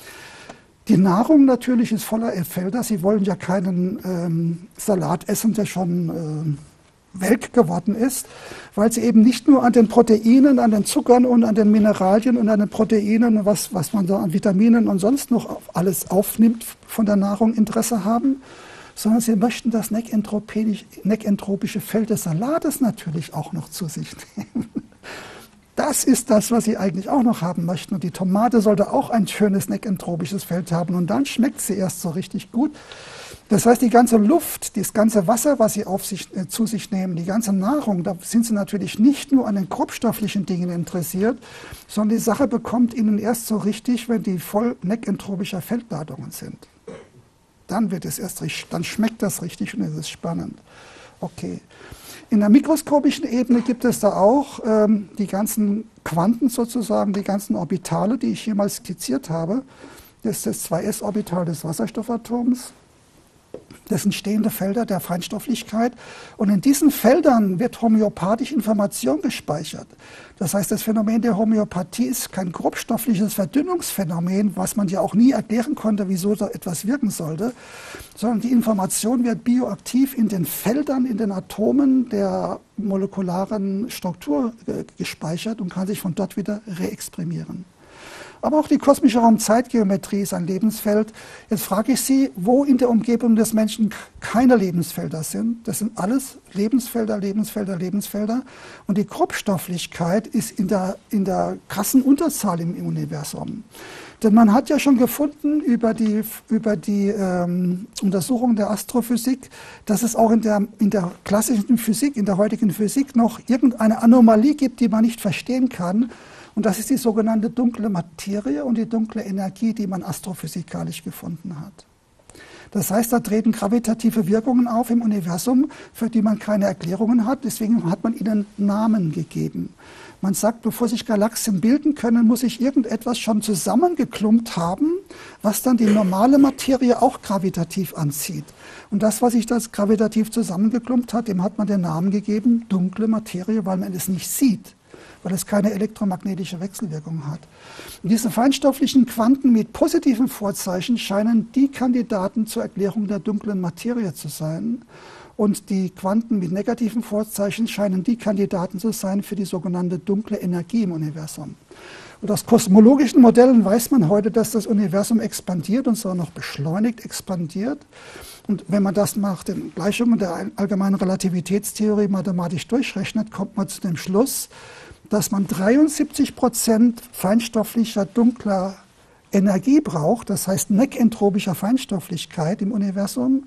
Die Nahrung natürlich ist voller Felder. Sie wollen ja keinen Salat essen, der schon welk geworden ist, weil sie eben nicht nur an den Proteinen, an den Zuckern und an den Mineralien und an den Proteinen, was man so an Vitaminen und sonst noch alles aufnimmt von der Nahrung, Interesse haben, sondern sie möchten das neckentropische Feld des Salates natürlich auch noch zu sich nehmen. Das ist das, was sie eigentlich auch noch haben möchten. Und die Tomate sollte auch ein schönes neckentropisches Feld haben. Und dann schmeckt sie erst so richtig gut. Das heißt, die ganze Luft, das ganze Wasser, was sie zu sich nehmen, die ganze Nahrung, da sind sie natürlich nicht nur an den grobstofflichen Dingen interessiert, sondern die Sache bekommt ihnen erst so richtig, wenn die voll neckentropischer Feldladungen sind. Dann wird es erst richtig, dann schmeckt das richtig und es ist spannend. Okay. In der mikroskopischen Ebene gibt es da auch die ganzen Quanten sozusagen, die ganzen Orbitale, die ich hier mal skizziert habe. Das ist das 2s-Orbital des Wasserstoffatoms. Das sind stehende Felder der Feinstofflichkeit. Und in diesen Feldern wird homöopathische Information gespeichert. Das heißt, das Phänomen der Homöopathie ist kein grobstoffliches Verdünnungsphänomen, was man ja auch nie erklären konnte, wieso so etwas wirken sollte, sondern die Information wird bioaktiv in den Feldern, in den Atomen der molekularen Struktur gespeichert und kann sich von dort wieder reexprimieren. Aber auch die kosmische Raumzeitgeometrie ist ein Lebensfeld. Jetzt frage ich Sie, wo in der Umgebung des Menschen keine Lebensfelder sind. Das sind alles Lebensfelder, Lebensfelder, Lebensfelder. Und die Grobstofflichkeit ist in der krassen Unterzahl im Universum. Denn man hat ja schon gefunden über die Untersuchung der Astrophysik, dass es auch in der klassischen Physik, in der heutigen Physik noch irgendeine Anomalie gibt, die man nicht verstehen kann. Und das ist die sogenannte dunkle Materie und die dunkle Energie, die man astrophysikalisch gefunden hat. Das heißt, da treten gravitative Wirkungen auf im Universum, für die man keine Erklärungen hat. Deswegen hat man ihnen Namen gegeben. Man sagt, bevor sich Galaxien bilden können, muss sich irgendetwas schon zusammengeklumpt haben, was dann die normale Materie auch gravitativ anzieht. Und das, was sich das gravitativ zusammengeklumpt hat, dem hat man den Namen gegeben, dunkle Materie, weil man es nicht sieht, weil es keine elektromagnetische Wechselwirkung hat. Und diese feinstofflichen Quanten mit positiven Vorzeichen scheinen die Kandidaten zur Erklärung der dunklen Materie zu sein. Und die Quanten mit negativen Vorzeichen scheinen die Kandidaten zu sein für die sogenannte dunkle Energie im Universum. Und aus kosmologischen Modellen weiß man heute, dass das Universum expandiert und zwar noch beschleunigt expandiert. Und wenn man das nach den Gleichungen der allgemeinen Relativitätstheorie mathematisch durchrechnet, kommt man zu dem Schluss, dass man 73% feinstofflicher dunkler Energie braucht, das heißt neckentropischer Feinstofflichkeit im Universum,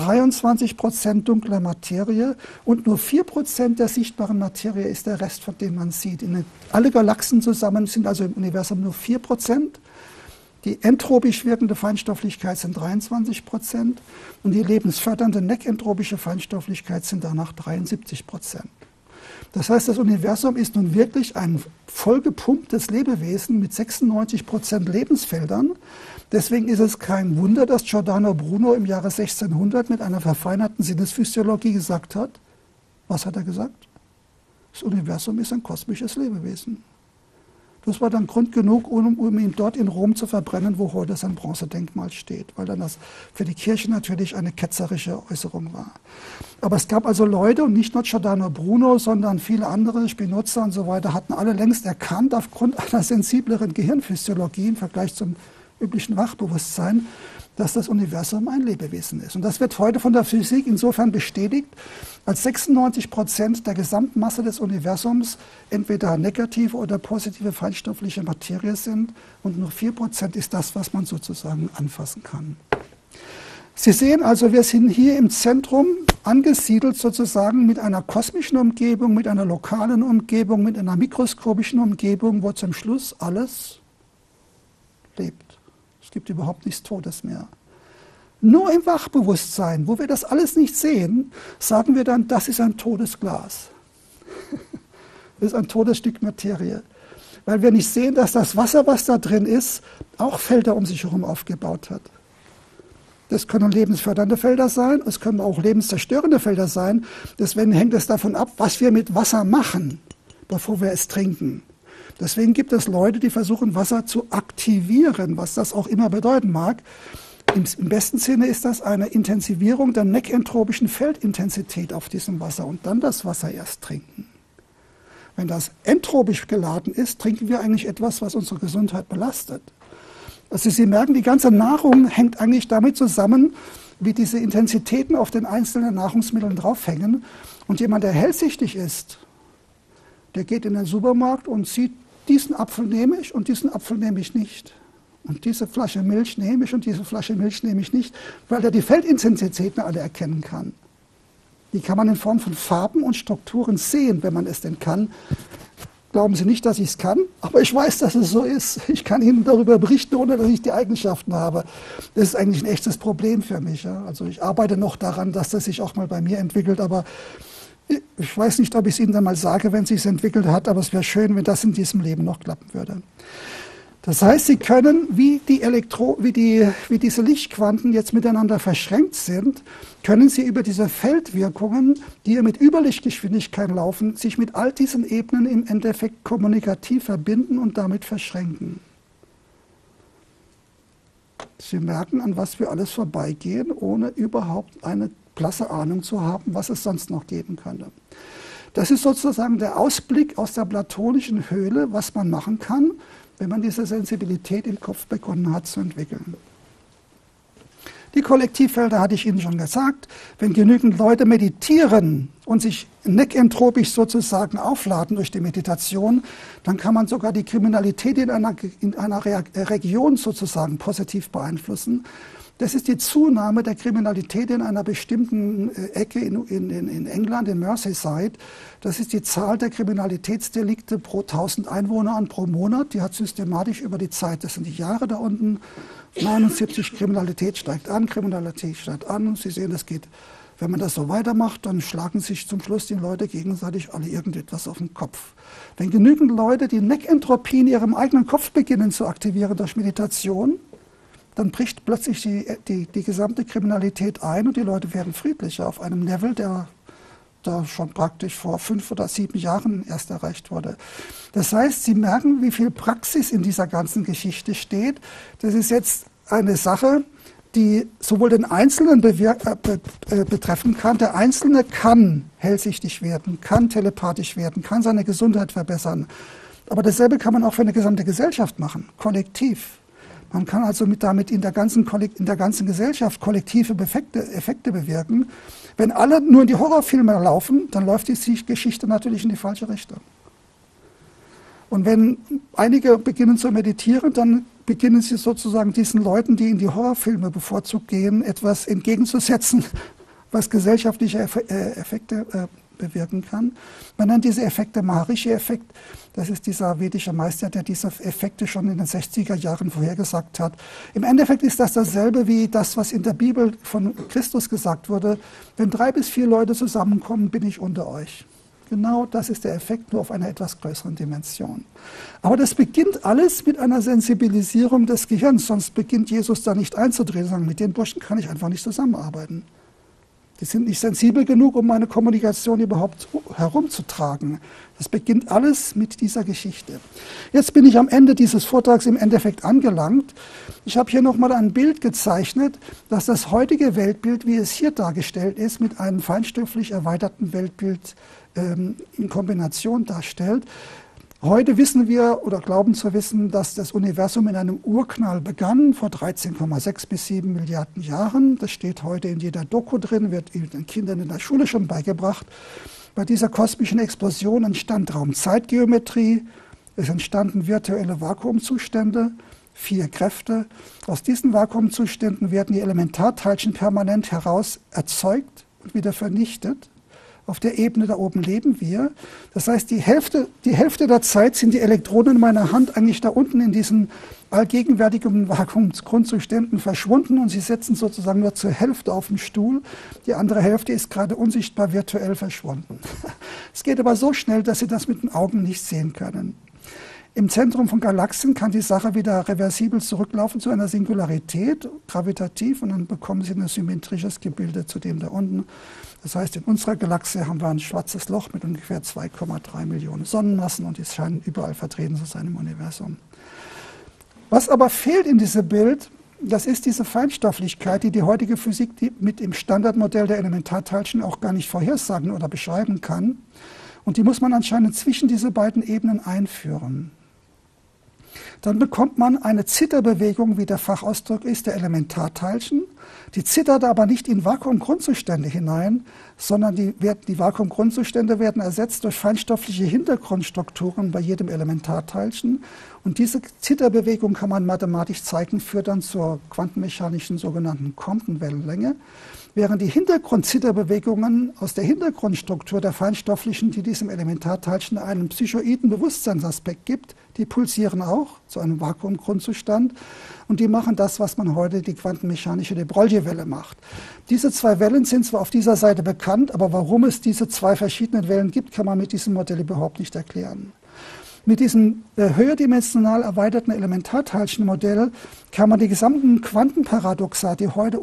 23% dunkler Materie und nur 4% der sichtbaren Materie ist der Rest, von dem man sieht. Alle Galaxien zusammen sind also im Universum nur 4%. Die entropisch wirkende Feinstofflichkeit sind 23% und die lebensfördernde neckentropische Feinstofflichkeit sind danach 73%. Das heißt, das Universum ist nun wirklich ein vollgepumptes Lebewesen mit 96% Lebensfeldern. Deswegen ist es kein Wunder, dass Giordano Bruno im Jahre 1600 mit einer verfeinerten Sinnesphysiologie gesagt hat. Was hat er gesagt? Das Universum ist ein kosmisches Lebewesen. Das war dann Grund genug, um ihn dort in Rom zu verbrennen, wo heute sein Bronzedenkmal steht, weil dann das für die Kirche natürlich eine ketzerische Äußerung war. Aber es gab also Leute, und nicht nur Giordano Bruno, sondern viele andere, Spinoza und so weiter, hatten alle längst erkannt, aufgrund einer sensibleren Gehirnphysiologie im Vergleich zum üblichen Wachbewusstsein, dass das Universum ein Lebewesen ist. Und das wird heute von der Physik insofern bestätigt, als 96% der Gesamtmasse des Universums entweder negative oder positive feinstoffliche Materie sind und nur 4% ist das, was man sozusagen anfassen kann. Sie sehen also, wir sind hier im Zentrum angesiedelt sozusagen mit einer kosmischen Umgebung, mit einer lokalen Umgebung, mit einer mikroskopischen Umgebung, wo zum Schluss alles lebt. Es gibt überhaupt nichts Totes mehr. Nur im Wachbewusstsein, wo wir das alles nicht sehen, sagen wir dann, das ist ein totes Glas. Das ist ein totes Stück Materie. Weil wir nicht sehen, dass das Wasser, was da drin ist, auch Felder um sich herum aufgebaut hat. Das können lebensfördernde Felder sein, es können auch lebenszerstörende Felder sein. Deswegen hängt es davon ab, was wir mit Wasser machen, bevor wir es trinken. Deswegen gibt es Leute, die versuchen, Wasser zu aktivieren, was das auch immer bedeuten mag. Im besten Sinne ist das eine Intensivierung der neckentropischen Feldintensität auf diesem Wasser und dann das Wasser erst trinken. Wenn das entropisch geladen ist, trinken wir eigentlich etwas, was unsere Gesundheit belastet. Also Sie merken, die ganze Nahrung hängt eigentlich damit zusammen, wie diese Intensitäten auf den einzelnen Nahrungsmitteln draufhängen. Und jemand, der hellsichtig ist, der geht in den Supermarkt und sieht, diesen Apfel nehme ich und diesen Apfel nehme ich nicht. Und diese Flasche Milch nehme ich und diese Flasche Milch nehme ich nicht, weil er die Feldintensitäten alle erkennen kann. Die kann man in Form von Farben und Strukturen sehen, wenn man es denn kann. Glauben Sie nicht, dass ich es kann, aber ich weiß, dass es so ist. Ich kann Ihnen darüber berichten, ohne dass ich die Eigenschaften habe. Das ist eigentlich ein echtes Problem für mich. Ja? Also ich arbeite noch daran, dass das sich auch mal bei mir entwickelt, aber ich weiß nicht, ob ich es Ihnen dann mal sage, wenn es sich entwickelt hat, aber es wäre schön, wenn das in diesem Leben noch klappen würde. Das heißt, Sie können, wie diese Lichtquanten jetzt miteinander verschränkt sind, können Sie über diese Feldwirkungen, die ja mit Überlichtgeschwindigkeit laufen, sich mit all diesen Ebenen im Endeffekt kommunikativ verbinden und damit verschränken. Sie merken, an was wir alles vorbeigehen, ohne überhaupt eine blasse Ahnung zu haben, was es sonst noch geben könnte. Das ist sozusagen der Ausblick aus der platonischen Höhle, was man machen kann, wenn man diese Sensibilität im Kopf begonnen hat zu entwickeln. Die Kollektivfelder hatte ich Ihnen schon gesagt. Wenn genügend Leute meditieren und sich neckentropisch sozusagen aufladen durch die Meditation, dann kann man sogar die Kriminalität in einer Region sozusagen positiv beeinflussen. Das ist die Zunahme der Kriminalität in einer bestimmten Ecke in England, in Merseyside. Das ist die Zahl der Kriminalitätsdelikte pro 1000 Einwohner und pro Monat. Die hat systematisch über die Zeit, das sind die Jahre da unten, 79, Kriminalität steigt an. Und Sie sehen, das geht, wenn man das so weitermacht, dann schlagen sich zum Schluss die Leute gegenseitig alle irgendetwas auf den Kopf. Wenn genügend Leute die Neckentropie in ihrem eigenen Kopf beginnen zu aktivieren durch Meditation, dann bricht plötzlich die gesamte Kriminalität ein und die Leute werden friedlicher auf einem Level, der da schon praktisch vor 5 oder 7 Jahren erst erreicht wurde. Das heißt, Sie merken, wie viel Praxis in dieser ganzen Geschichte steht. Das ist jetzt eine Sache, die sowohl den Einzelnen betreffen kann. Der Einzelne kann hellsichtig werden, kann telepathisch werden, kann seine Gesundheit verbessern. Aber dasselbe kann man auch für eine gesamte Gesellschaft machen, kollektiv. Man kann also damit in der ganzen Gesellschaft kollektive Effekte bewirken. Wenn alle nur in die Horrorfilme laufen, dann läuft die Geschichte natürlich in die falsche Richtung. Und wenn einige beginnen zu meditieren, dann beginnen sie sozusagen diesen Leuten, die in die Horrorfilme bevorzugt gehen, etwas entgegenzusetzen, was gesellschaftliche Effekte bewirken kann. Man nennt diese Effekte Maharishi-Effekt. Das ist dieser vedische Meister, der diese Effekte schon in den 60er Jahren vorhergesagt hat. Im Endeffekt ist das dasselbe wie das, was in der Bibel von Christus gesagt wurde. Wenn 3 bis 4 Leute zusammenkommen, bin ich unter euch. Genau das ist der Effekt, nur auf einer etwas größeren Dimension. Aber das beginnt alles mit einer Sensibilisierung des Gehirns, sonst beginnt Jesus da nicht einzudrehen und sagen, mit den Burschen kann ich einfach nicht zusammenarbeiten. Die sind nicht sensibel genug, um meine Kommunikation überhaupt herumzutragen. Das beginnt alles mit dieser Geschichte. Jetzt bin ich am Ende dieses Vortrags im Endeffekt angelangt. Ich habe hier nochmal ein Bild gezeichnet, das das heutige Weltbild, wie es hier dargestellt ist, mit einem feinstofflich erweiterten Weltbild in Kombination darstellt. Heute wissen wir oder glauben zu wissen, dass das Universum in einem Urknall begann, vor 13,6 bis 7 Milliarden Jahren. Das steht heute in jeder Doku drin, wird den Kindern in der Schule schon beigebracht. Bei dieser kosmischen Explosion entstand Raum-Zeit-Geometrie, es entstanden virtuelle Vakuumzustände, 4 Kräfte. Aus diesen Vakuumzuständen werden die Elementarteilchen permanent heraus erzeugt und wieder vernichtet. Auf der Ebene da oben leben wir. Das heißt, die Hälfte der Zeit sind die Elektronen in meiner Hand eigentlich da unten in diesen allgegenwärtigen Vakuumgrundzuständen verschwunden und sie sitzen sozusagen nur zur Hälfte auf dem Stuhl. Die andere Hälfte ist gerade unsichtbar virtuell verschwunden. Es geht aber so schnell, dass Sie das mit den Augen nicht sehen können. Im Zentrum von Galaxien kann die Sache wieder reversibel zurücklaufen zu einer Singularität, gravitativ, und dann bekommen Sie ein symmetrisches Gebilde zu dem da unten. Das heißt, in unserer Galaxie haben wir ein schwarzes Loch mit ungefähr 2,3 Millionen Sonnenmassen und die scheinen überall vertreten zu sein im Universum. Was aber fehlt in diesem Bild, das ist diese Feinstofflichkeit, die die heutige Physik mit dem Standardmodell der Elementarteilchen auch gar nicht vorhersagen oder beschreiben kann. Und die muss man anscheinend zwischen diese beiden Ebenen einführen. Dann bekommt man eine Zitterbewegung, wie der Fachausdruck ist, der Elementarteilchen. Die zittert aber nicht in Vakuumgrundzustände hinein, sondern die Vakuumgrundzustände werden ersetzt durch feinstoffliche Hintergrundstrukturen bei jedem Elementarteilchen. Und diese Zitterbewegung kann man mathematisch zeigen, führt dann zur quantenmechanischen sogenannten Compton-Wellenlänge. Während die Hintergrundzitterbewegungen aus der Hintergrundstruktur der feinstofflichen, die diesem Elementarteilchen einen psychoiden Bewusstseinsaspekt gibt, die pulsieren auch zu einem Vakuumgrundzustand und die machen das, was man heute die quantenmechanische de Broglie-Welle macht. Diese 2 Wellen sind zwar auf dieser Seite bekannt, aber warum es diese 2 verschiedenen Wellen gibt, kann man mit diesem Modell überhaupt nicht erklären. Mit diesem höherdimensional erweiterten Elementarteilchenmodell kann man die gesamten Quantenparadoxa, die heute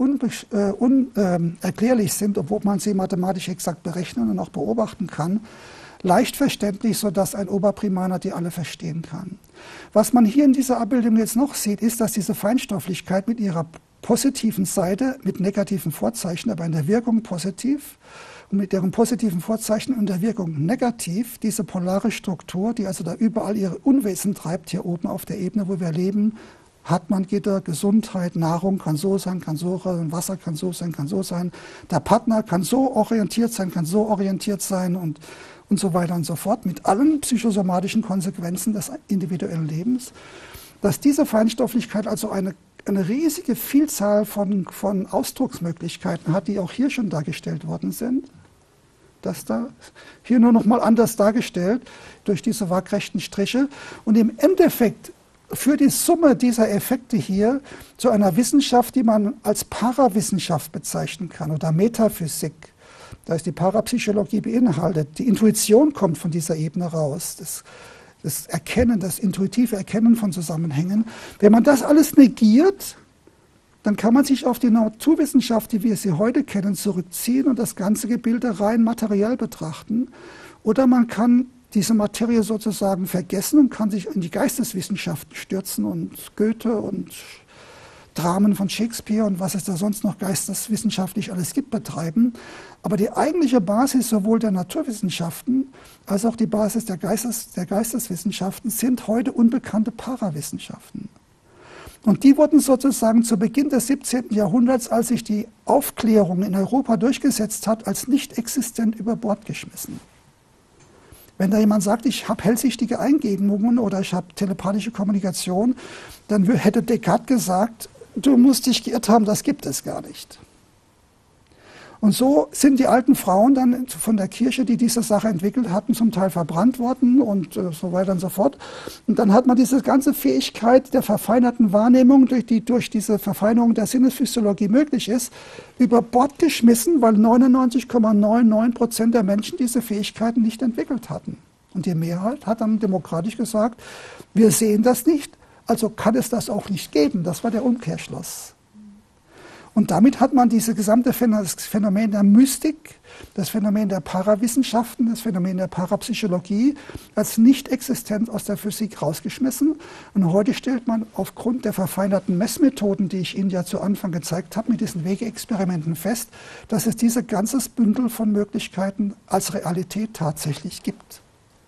unerklärlich sind, obwohl man sie mathematisch exakt berechnen und auch beobachten kann, leicht verständlich, sodass ein Oberprimaner die alle verstehen kann. Was man hier in dieser Abbildung jetzt noch sieht, ist, dass diese Feinstofflichkeit mit ihrer positiven Seite, mit negativen Vorzeichen, aber in der Wirkung positiv, und mit deren positiven Vorzeichen und der Wirkung negativ, diese polare Struktur, die also da überall ihre Unwesen treibt, hier oben auf der Ebene, wo wir leben, Hartmann-Gitter, Gesundheit, Nahrung kann so sein, kann so sein, Wasser kann so sein, kann so sein. Der Partner kann so orientiert sein, kann so orientiert sein und so weiter und so fort, mit allen psychosomatischen Konsequenzen des individuellen Lebens. Dass diese Feinstofflichkeit also eine riesige Vielzahl von Ausdrucksmöglichkeiten hat, die auch hier schon dargestellt worden sind. Das da hier nur noch mal anders dargestellt durch diese waagrechten Striche. Und im Endeffekt führt die Summe dieser Effekte hier zu einer Wissenschaft, die man als Parawissenschaft bezeichnen kann oder Metaphysik. Da ist die Parapsychologie beinhaltet. Die Intuition kommt von dieser Ebene raus. Das Erkennen, das intuitive Erkennen von Zusammenhängen. Wenn man das alles negiert, dann kann man sich auf die Naturwissenschaft, wie wir sie heute kennen, zurückziehen und das ganze Gebilde rein materiell betrachten. Oder man kann diese Materie sozusagen vergessen und kann sich in die Geisteswissenschaften stürzen und Goethe und Dramen von Shakespeare und was es da sonst noch geisteswissenschaftlich alles gibt, betreiben. Aber die eigentliche Basis sowohl der Naturwissenschaften als auch die Basis der Geisteswissenschaften sind heute unbekannte Parawissenschaften. Und die wurden sozusagen zu Beginn des 17. Jahrhunderts, als sich die Aufklärung in Europa durchgesetzt hat, als nicht existent über Bord geschmissen. Wenn da jemand sagt, ich habe hellsichtige Eingebungen oder ich habe telepathische Kommunikation, dann hätte Descartes gesagt, du musst dich geirrt haben, das gibt es gar nicht. Und so sind die alten Frauen dann von der Kirche, die diese Sache entwickelt hatten, zum Teil verbrannt worden und so weiter und so fort. Und dann hat man diese ganze Fähigkeit der verfeinerten Wahrnehmung, die durch diese Verfeinerung der Sinnesphysiologie möglich ist, über Bord geschmissen, weil 99,99% der Menschen diese Fähigkeiten nicht entwickelt hatten. Und die Mehrheit hat dann demokratisch gesagt, wir sehen das nicht, also kann es das auch nicht geben. Das war der Umkehrschluss. Und damit hat man dieses gesamte Phänomen der Mystik, das Phänomen der Parawissenschaften, das Phänomen der Parapsychologie als nicht existent aus der Physik rausgeschmissen. Und heute stellt man aufgrund der verfeinerten Messmethoden, die ich Ihnen ja zu Anfang gezeigt habe, mit diesen Wegeexperimenten fest, dass es dieses ganze Bündel von Möglichkeiten als Realität tatsächlich gibt.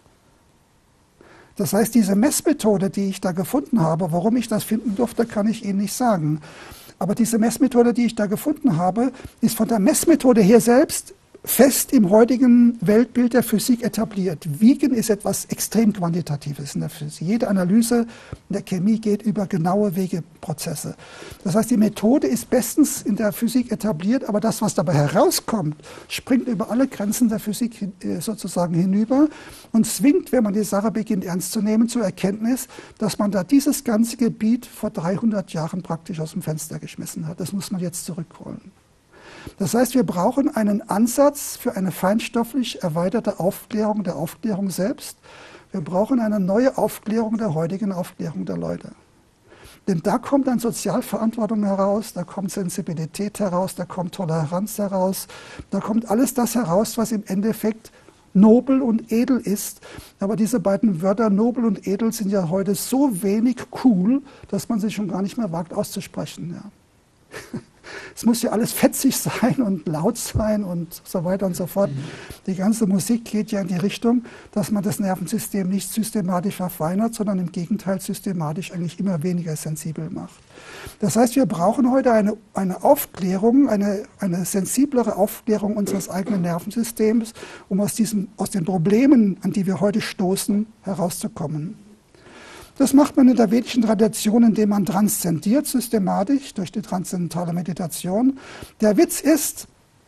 Das heißt, diese Messmethode, die ich da gefunden habe, warum ich das finden durfte, kann ich Ihnen nicht sagen. Aber diese Messmethode, die ich da gefunden habe, ist von der Messmethode her selbst fest im heutigen Weltbild der Physik etabliert. Wiegen ist etwas extrem Quantitatives in der Physik. Jede Analyse in der Chemie geht über genaue Wegeprozesse. Das heißt, die Methode ist bestens in der Physik etabliert, aber das, was dabei herauskommt, springt über alle Grenzen der Physik sozusagen hinüber und zwingt, wenn man die Sache beginnt ernst zu nehmen, zur Erkenntnis, dass man da dieses ganze Gebiet vor 300 Jahren praktisch aus dem Fenster geschmissen hat. Das muss man jetzt zurückholen. Das heißt, wir brauchen einen Ansatz für eine feinstofflich erweiterte Aufklärung der Aufklärung selbst. Wir brauchen eine neue Aufklärung der heutigen Aufklärung der Leute. Denn da kommt dann Sozialverantwortung heraus, da kommt Sensibilität heraus, da kommt Toleranz heraus, da kommt alles das heraus, was im Endeffekt nobel und edel ist. Aber diese beiden Wörter nobel und edel sind ja heute so wenig cool, dass man sie schon gar nicht mehr wagt auszusprechen. Ja. Es muss ja alles fetzig sein und laut sein und so weiter und so fort. Die ganze Musik geht ja in die Richtung, dass man das Nervensystem nicht systematisch verfeinert, sondern im Gegenteil systematisch eigentlich immer weniger sensibel macht. Das heißt, wir brauchen heute eine Aufklärung, eine sensiblere Aufklärung unseres eigenen Nervensystems, um aus den Problemen, an die wir heute stoßen, herauszukommen. Das macht man in der vedischen Tradition, indem man transzendiert, systematisch, durch die transzendentale Meditation. Der Witz ist,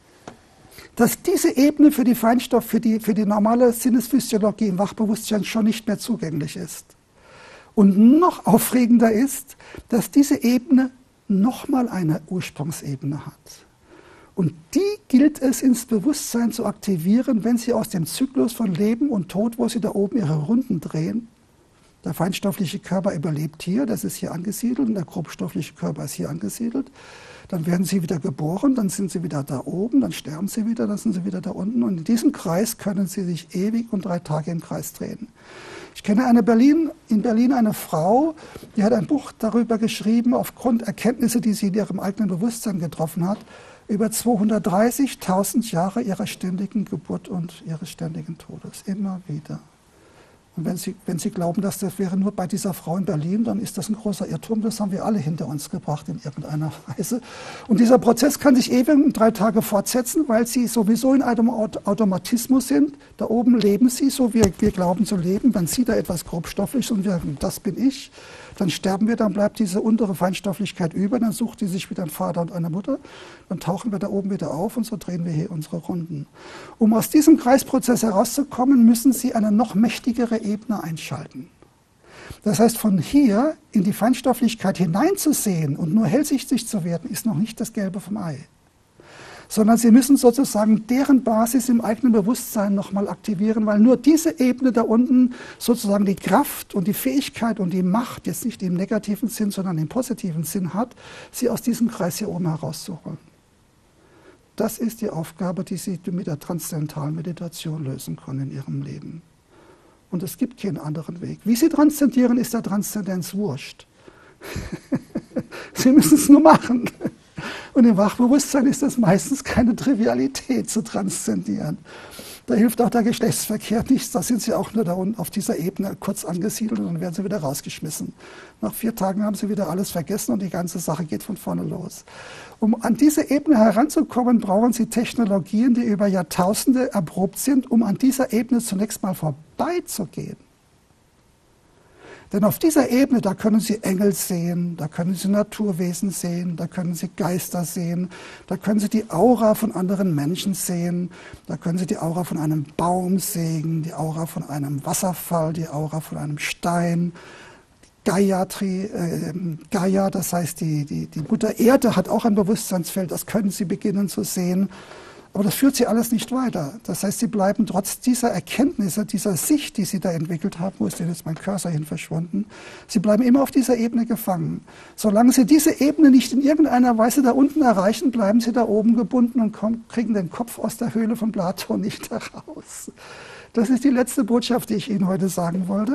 dass diese Ebene für die Feinstoff, für die normale Sinnesphysiologie im Wachbewusstsein schon nicht mehr zugänglich ist. Und noch aufregender ist, dass diese Ebene nochmal eine Ursprungsebene hat. Und die gilt es ins Bewusstsein zu aktivieren, wenn Sie aus dem Zyklus von Leben und Tod, wo Sie da oben Ihre Runden drehen, der feinstoffliche Körper überlebt hier, das ist hier angesiedelt, und der grobstoffliche Körper ist hier angesiedelt. Dann werden Sie wieder geboren, dann sind Sie wieder da oben, dann sterben Sie wieder, dann sind Sie wieder da unten. Und in diesem Kreis können Sie sich ewig und 3 Tage im Kreis drehen. Ich kenne in Berlin eine Frau, die hat ein Buch darüber geschrieben, aufgrund Erkenntnisse, die sie in ihrem eigenen Bewusstsein getroffen hat, über 230.000 Jahre ihrer ständigen Geburt und ihres ständigen Todes. Immer wieder. Und wenn Sie glauben, dass das wäre nur bei dieser Frau in Berlin, dann ist das ein großer Irrtum. Das haben wir alle hinter uns gebracht in irgendeiner Weise. Und dieser Prozess kann sich ewig 3 Tage fortsetzen, weil Sie sowieso in einem Automatismus sind. Da oben leben Sie so, wie wir glauben zu leben. Wenn Sie da etwas Grobstoffliches und wir, das bin ich, dann sterben wir, dann bleibt diese untere Feinstofflichkeit über, dann sucht die sich wieder ein Vater und eine Mutter, dann tauchen wir da oben wieder auf und so drehen wir hier unsere Runden. Um aus diesem Kreisprozess herauszukommen, müssen Sie eine noch mächtigere Ebene einschalten. Das heißt, von hier in die Feinstofflichkeit hineinzusehen und nur hellsichtig zu werden, ist noch nicht das Gelbe vom Ei. Sondern Sie müssen sozusagen deren Basis im eigenen Bewusstsein nochmal aktivieren, weil nur diese Ebene da unten sozusagen die Kraft und die Fähigkeit und die Macht, jetzt nicht im negativen Sinn, sondern im positiven Sinn hat, Sie aus diesem Kreis hier oben herauszuholen. Das ist die Aufgabe, die Sie mit der transzendentalen Meditation lösen können in Ihrem Leben. Und es gibt keinen anderen Weg. Wie Sie transzendieren, ist der Transzendenz wurscht. Sie müssen es nur machen. Und im Wachbewusstsein ist das meistens keine Trivialität zu transzendieren. Da hilft auch der Geschlechtsverkehr nichts, da sind Sie auch nur da unten auf dieser Ebene kurz angesiedelt und dann werden Sie wieder rausgeschmissen. Nach 4 Tagen haben Sie wieder alles vergessen und die ganze Sache geht von vorne los. Um an diese Ebene heranzukommen, brauchen Sie Technologien, die über Jahrtausende erprobt sind, um an dieser Ebene zunächst mal vorbeizugehen. Denn auf dieser Ebene, da können Sie Engel sehen, da können Sie Naturwesen sehen, da können Sie Geister sehen, da können Sie die Aura von anderen Menschen sehen, da können Sie die Aura von einem Baum sehen, die Aura von einem Wasserfall, die Aura von einem Stein. Gaia, das heißt die Mutter Erde hat auch ein Bewusstseinsfeld, das können Sie beginnen zu sehen. Aber das führt Sie alles nicht weiter. Das heißt, Sie bleiben trotz dieser Erkenntnisse, dieser Sicht, die Sie da entwickelt haben, wo ist denn jetzt mein Cursor hin verschwunden, Sie bleiben immer auf dieser Ebene gefangen. Solange Sie diese Ebene nicht in irgendeiner Weise da unten erreichen, bleiben Sie da oben gebunden und kriegen den Kopf aus der Höhle von Platon nicht heraus. Das ist die letzte Botschaft, die ich Ihnen heute sagen wollte.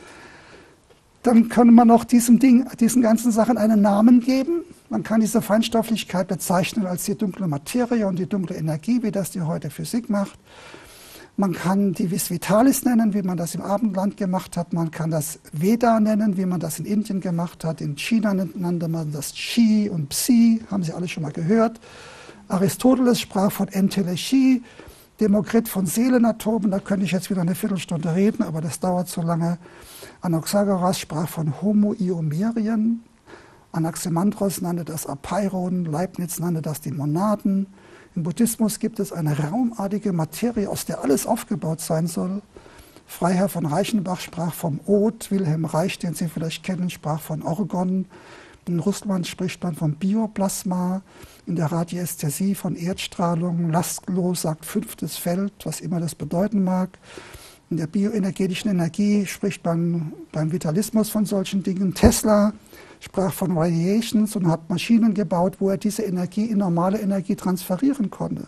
Dann kann man auch diesen ganzen Sachen einen Namen geben. Man kann diese Feinstofflichkeit bezeichnen als die dunkle Materie und die dunkle Energie, wie das die heute Physik macht. Man kann die Vis Vitalis nennen, wie man das im Abendland gemacht hat. Man kann das Veda nennen, wie man das in Indien gemacht hat. In China nannte man das Chi und Psi, haben Sie alle schon mal gehört. Aristoteles sprach von Entelechie, Demokrit von Seelenatomen, da könnte ich jetzt wieder eine Viertelstunde reden, aber das dauert zu lange. Anaxagoras sprach von Homoiomerien, Anaximandros nannte das Apeiron, Leibniz nannte das die Monaden. Im Buddhismus gibt es eine raumartige Materie, aus der alles aufgebaut sein soll. Freiherr von Reichenbach sprach vom Od, Wilhelm Reich, den Sie vielleicht kennen, sprach von Orgon. In Russland spricht man vom Bioplasma, in der Radiästhesie von Erdstrahlung. Laszlo sagt 5. Feld, was immer das bedeuten mag. In der bioenergetischen Energie spricht man beim Vitalismus von solchen Dingen. Tesla sprach von Radiations und hat Maschinen gebaut, wo er diese Energie in normale Energie transferieren konnte.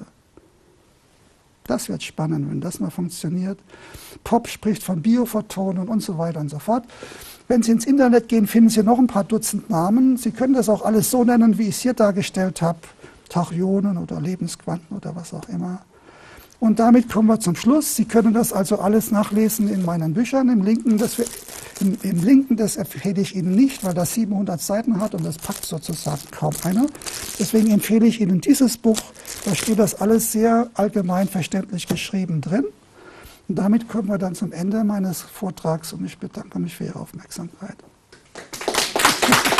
Das wird spannend, wenn das mal funktioniert. Pop spricht von Biophotonen und so weiter und so fort. Wenn Sie ins Internet gehen, finden Sie noch ein paar Dutzend Namen. Sie können das auch alles so nennen, wie ich es hier dargestellt habe. Tachyonen oder Lebensquanten oder was auch immer. Und damit kommen wir zum Schluss. Sie können das also alles nachlesen in meinen Büchern. Im Linken, das empfehle ich Ihnen nicht, weil das 700 Seiten hat und das packt sozusagen kaum einer. Deswegen empfehle ich Ihnen dieses Buch. Da steht das alles sehr allgemein verständlich geschrieben drin. Und damit kommen wir dann zum Ende meines Vortrags und ich bedanke mich für Ihre Aufmerksamkeit.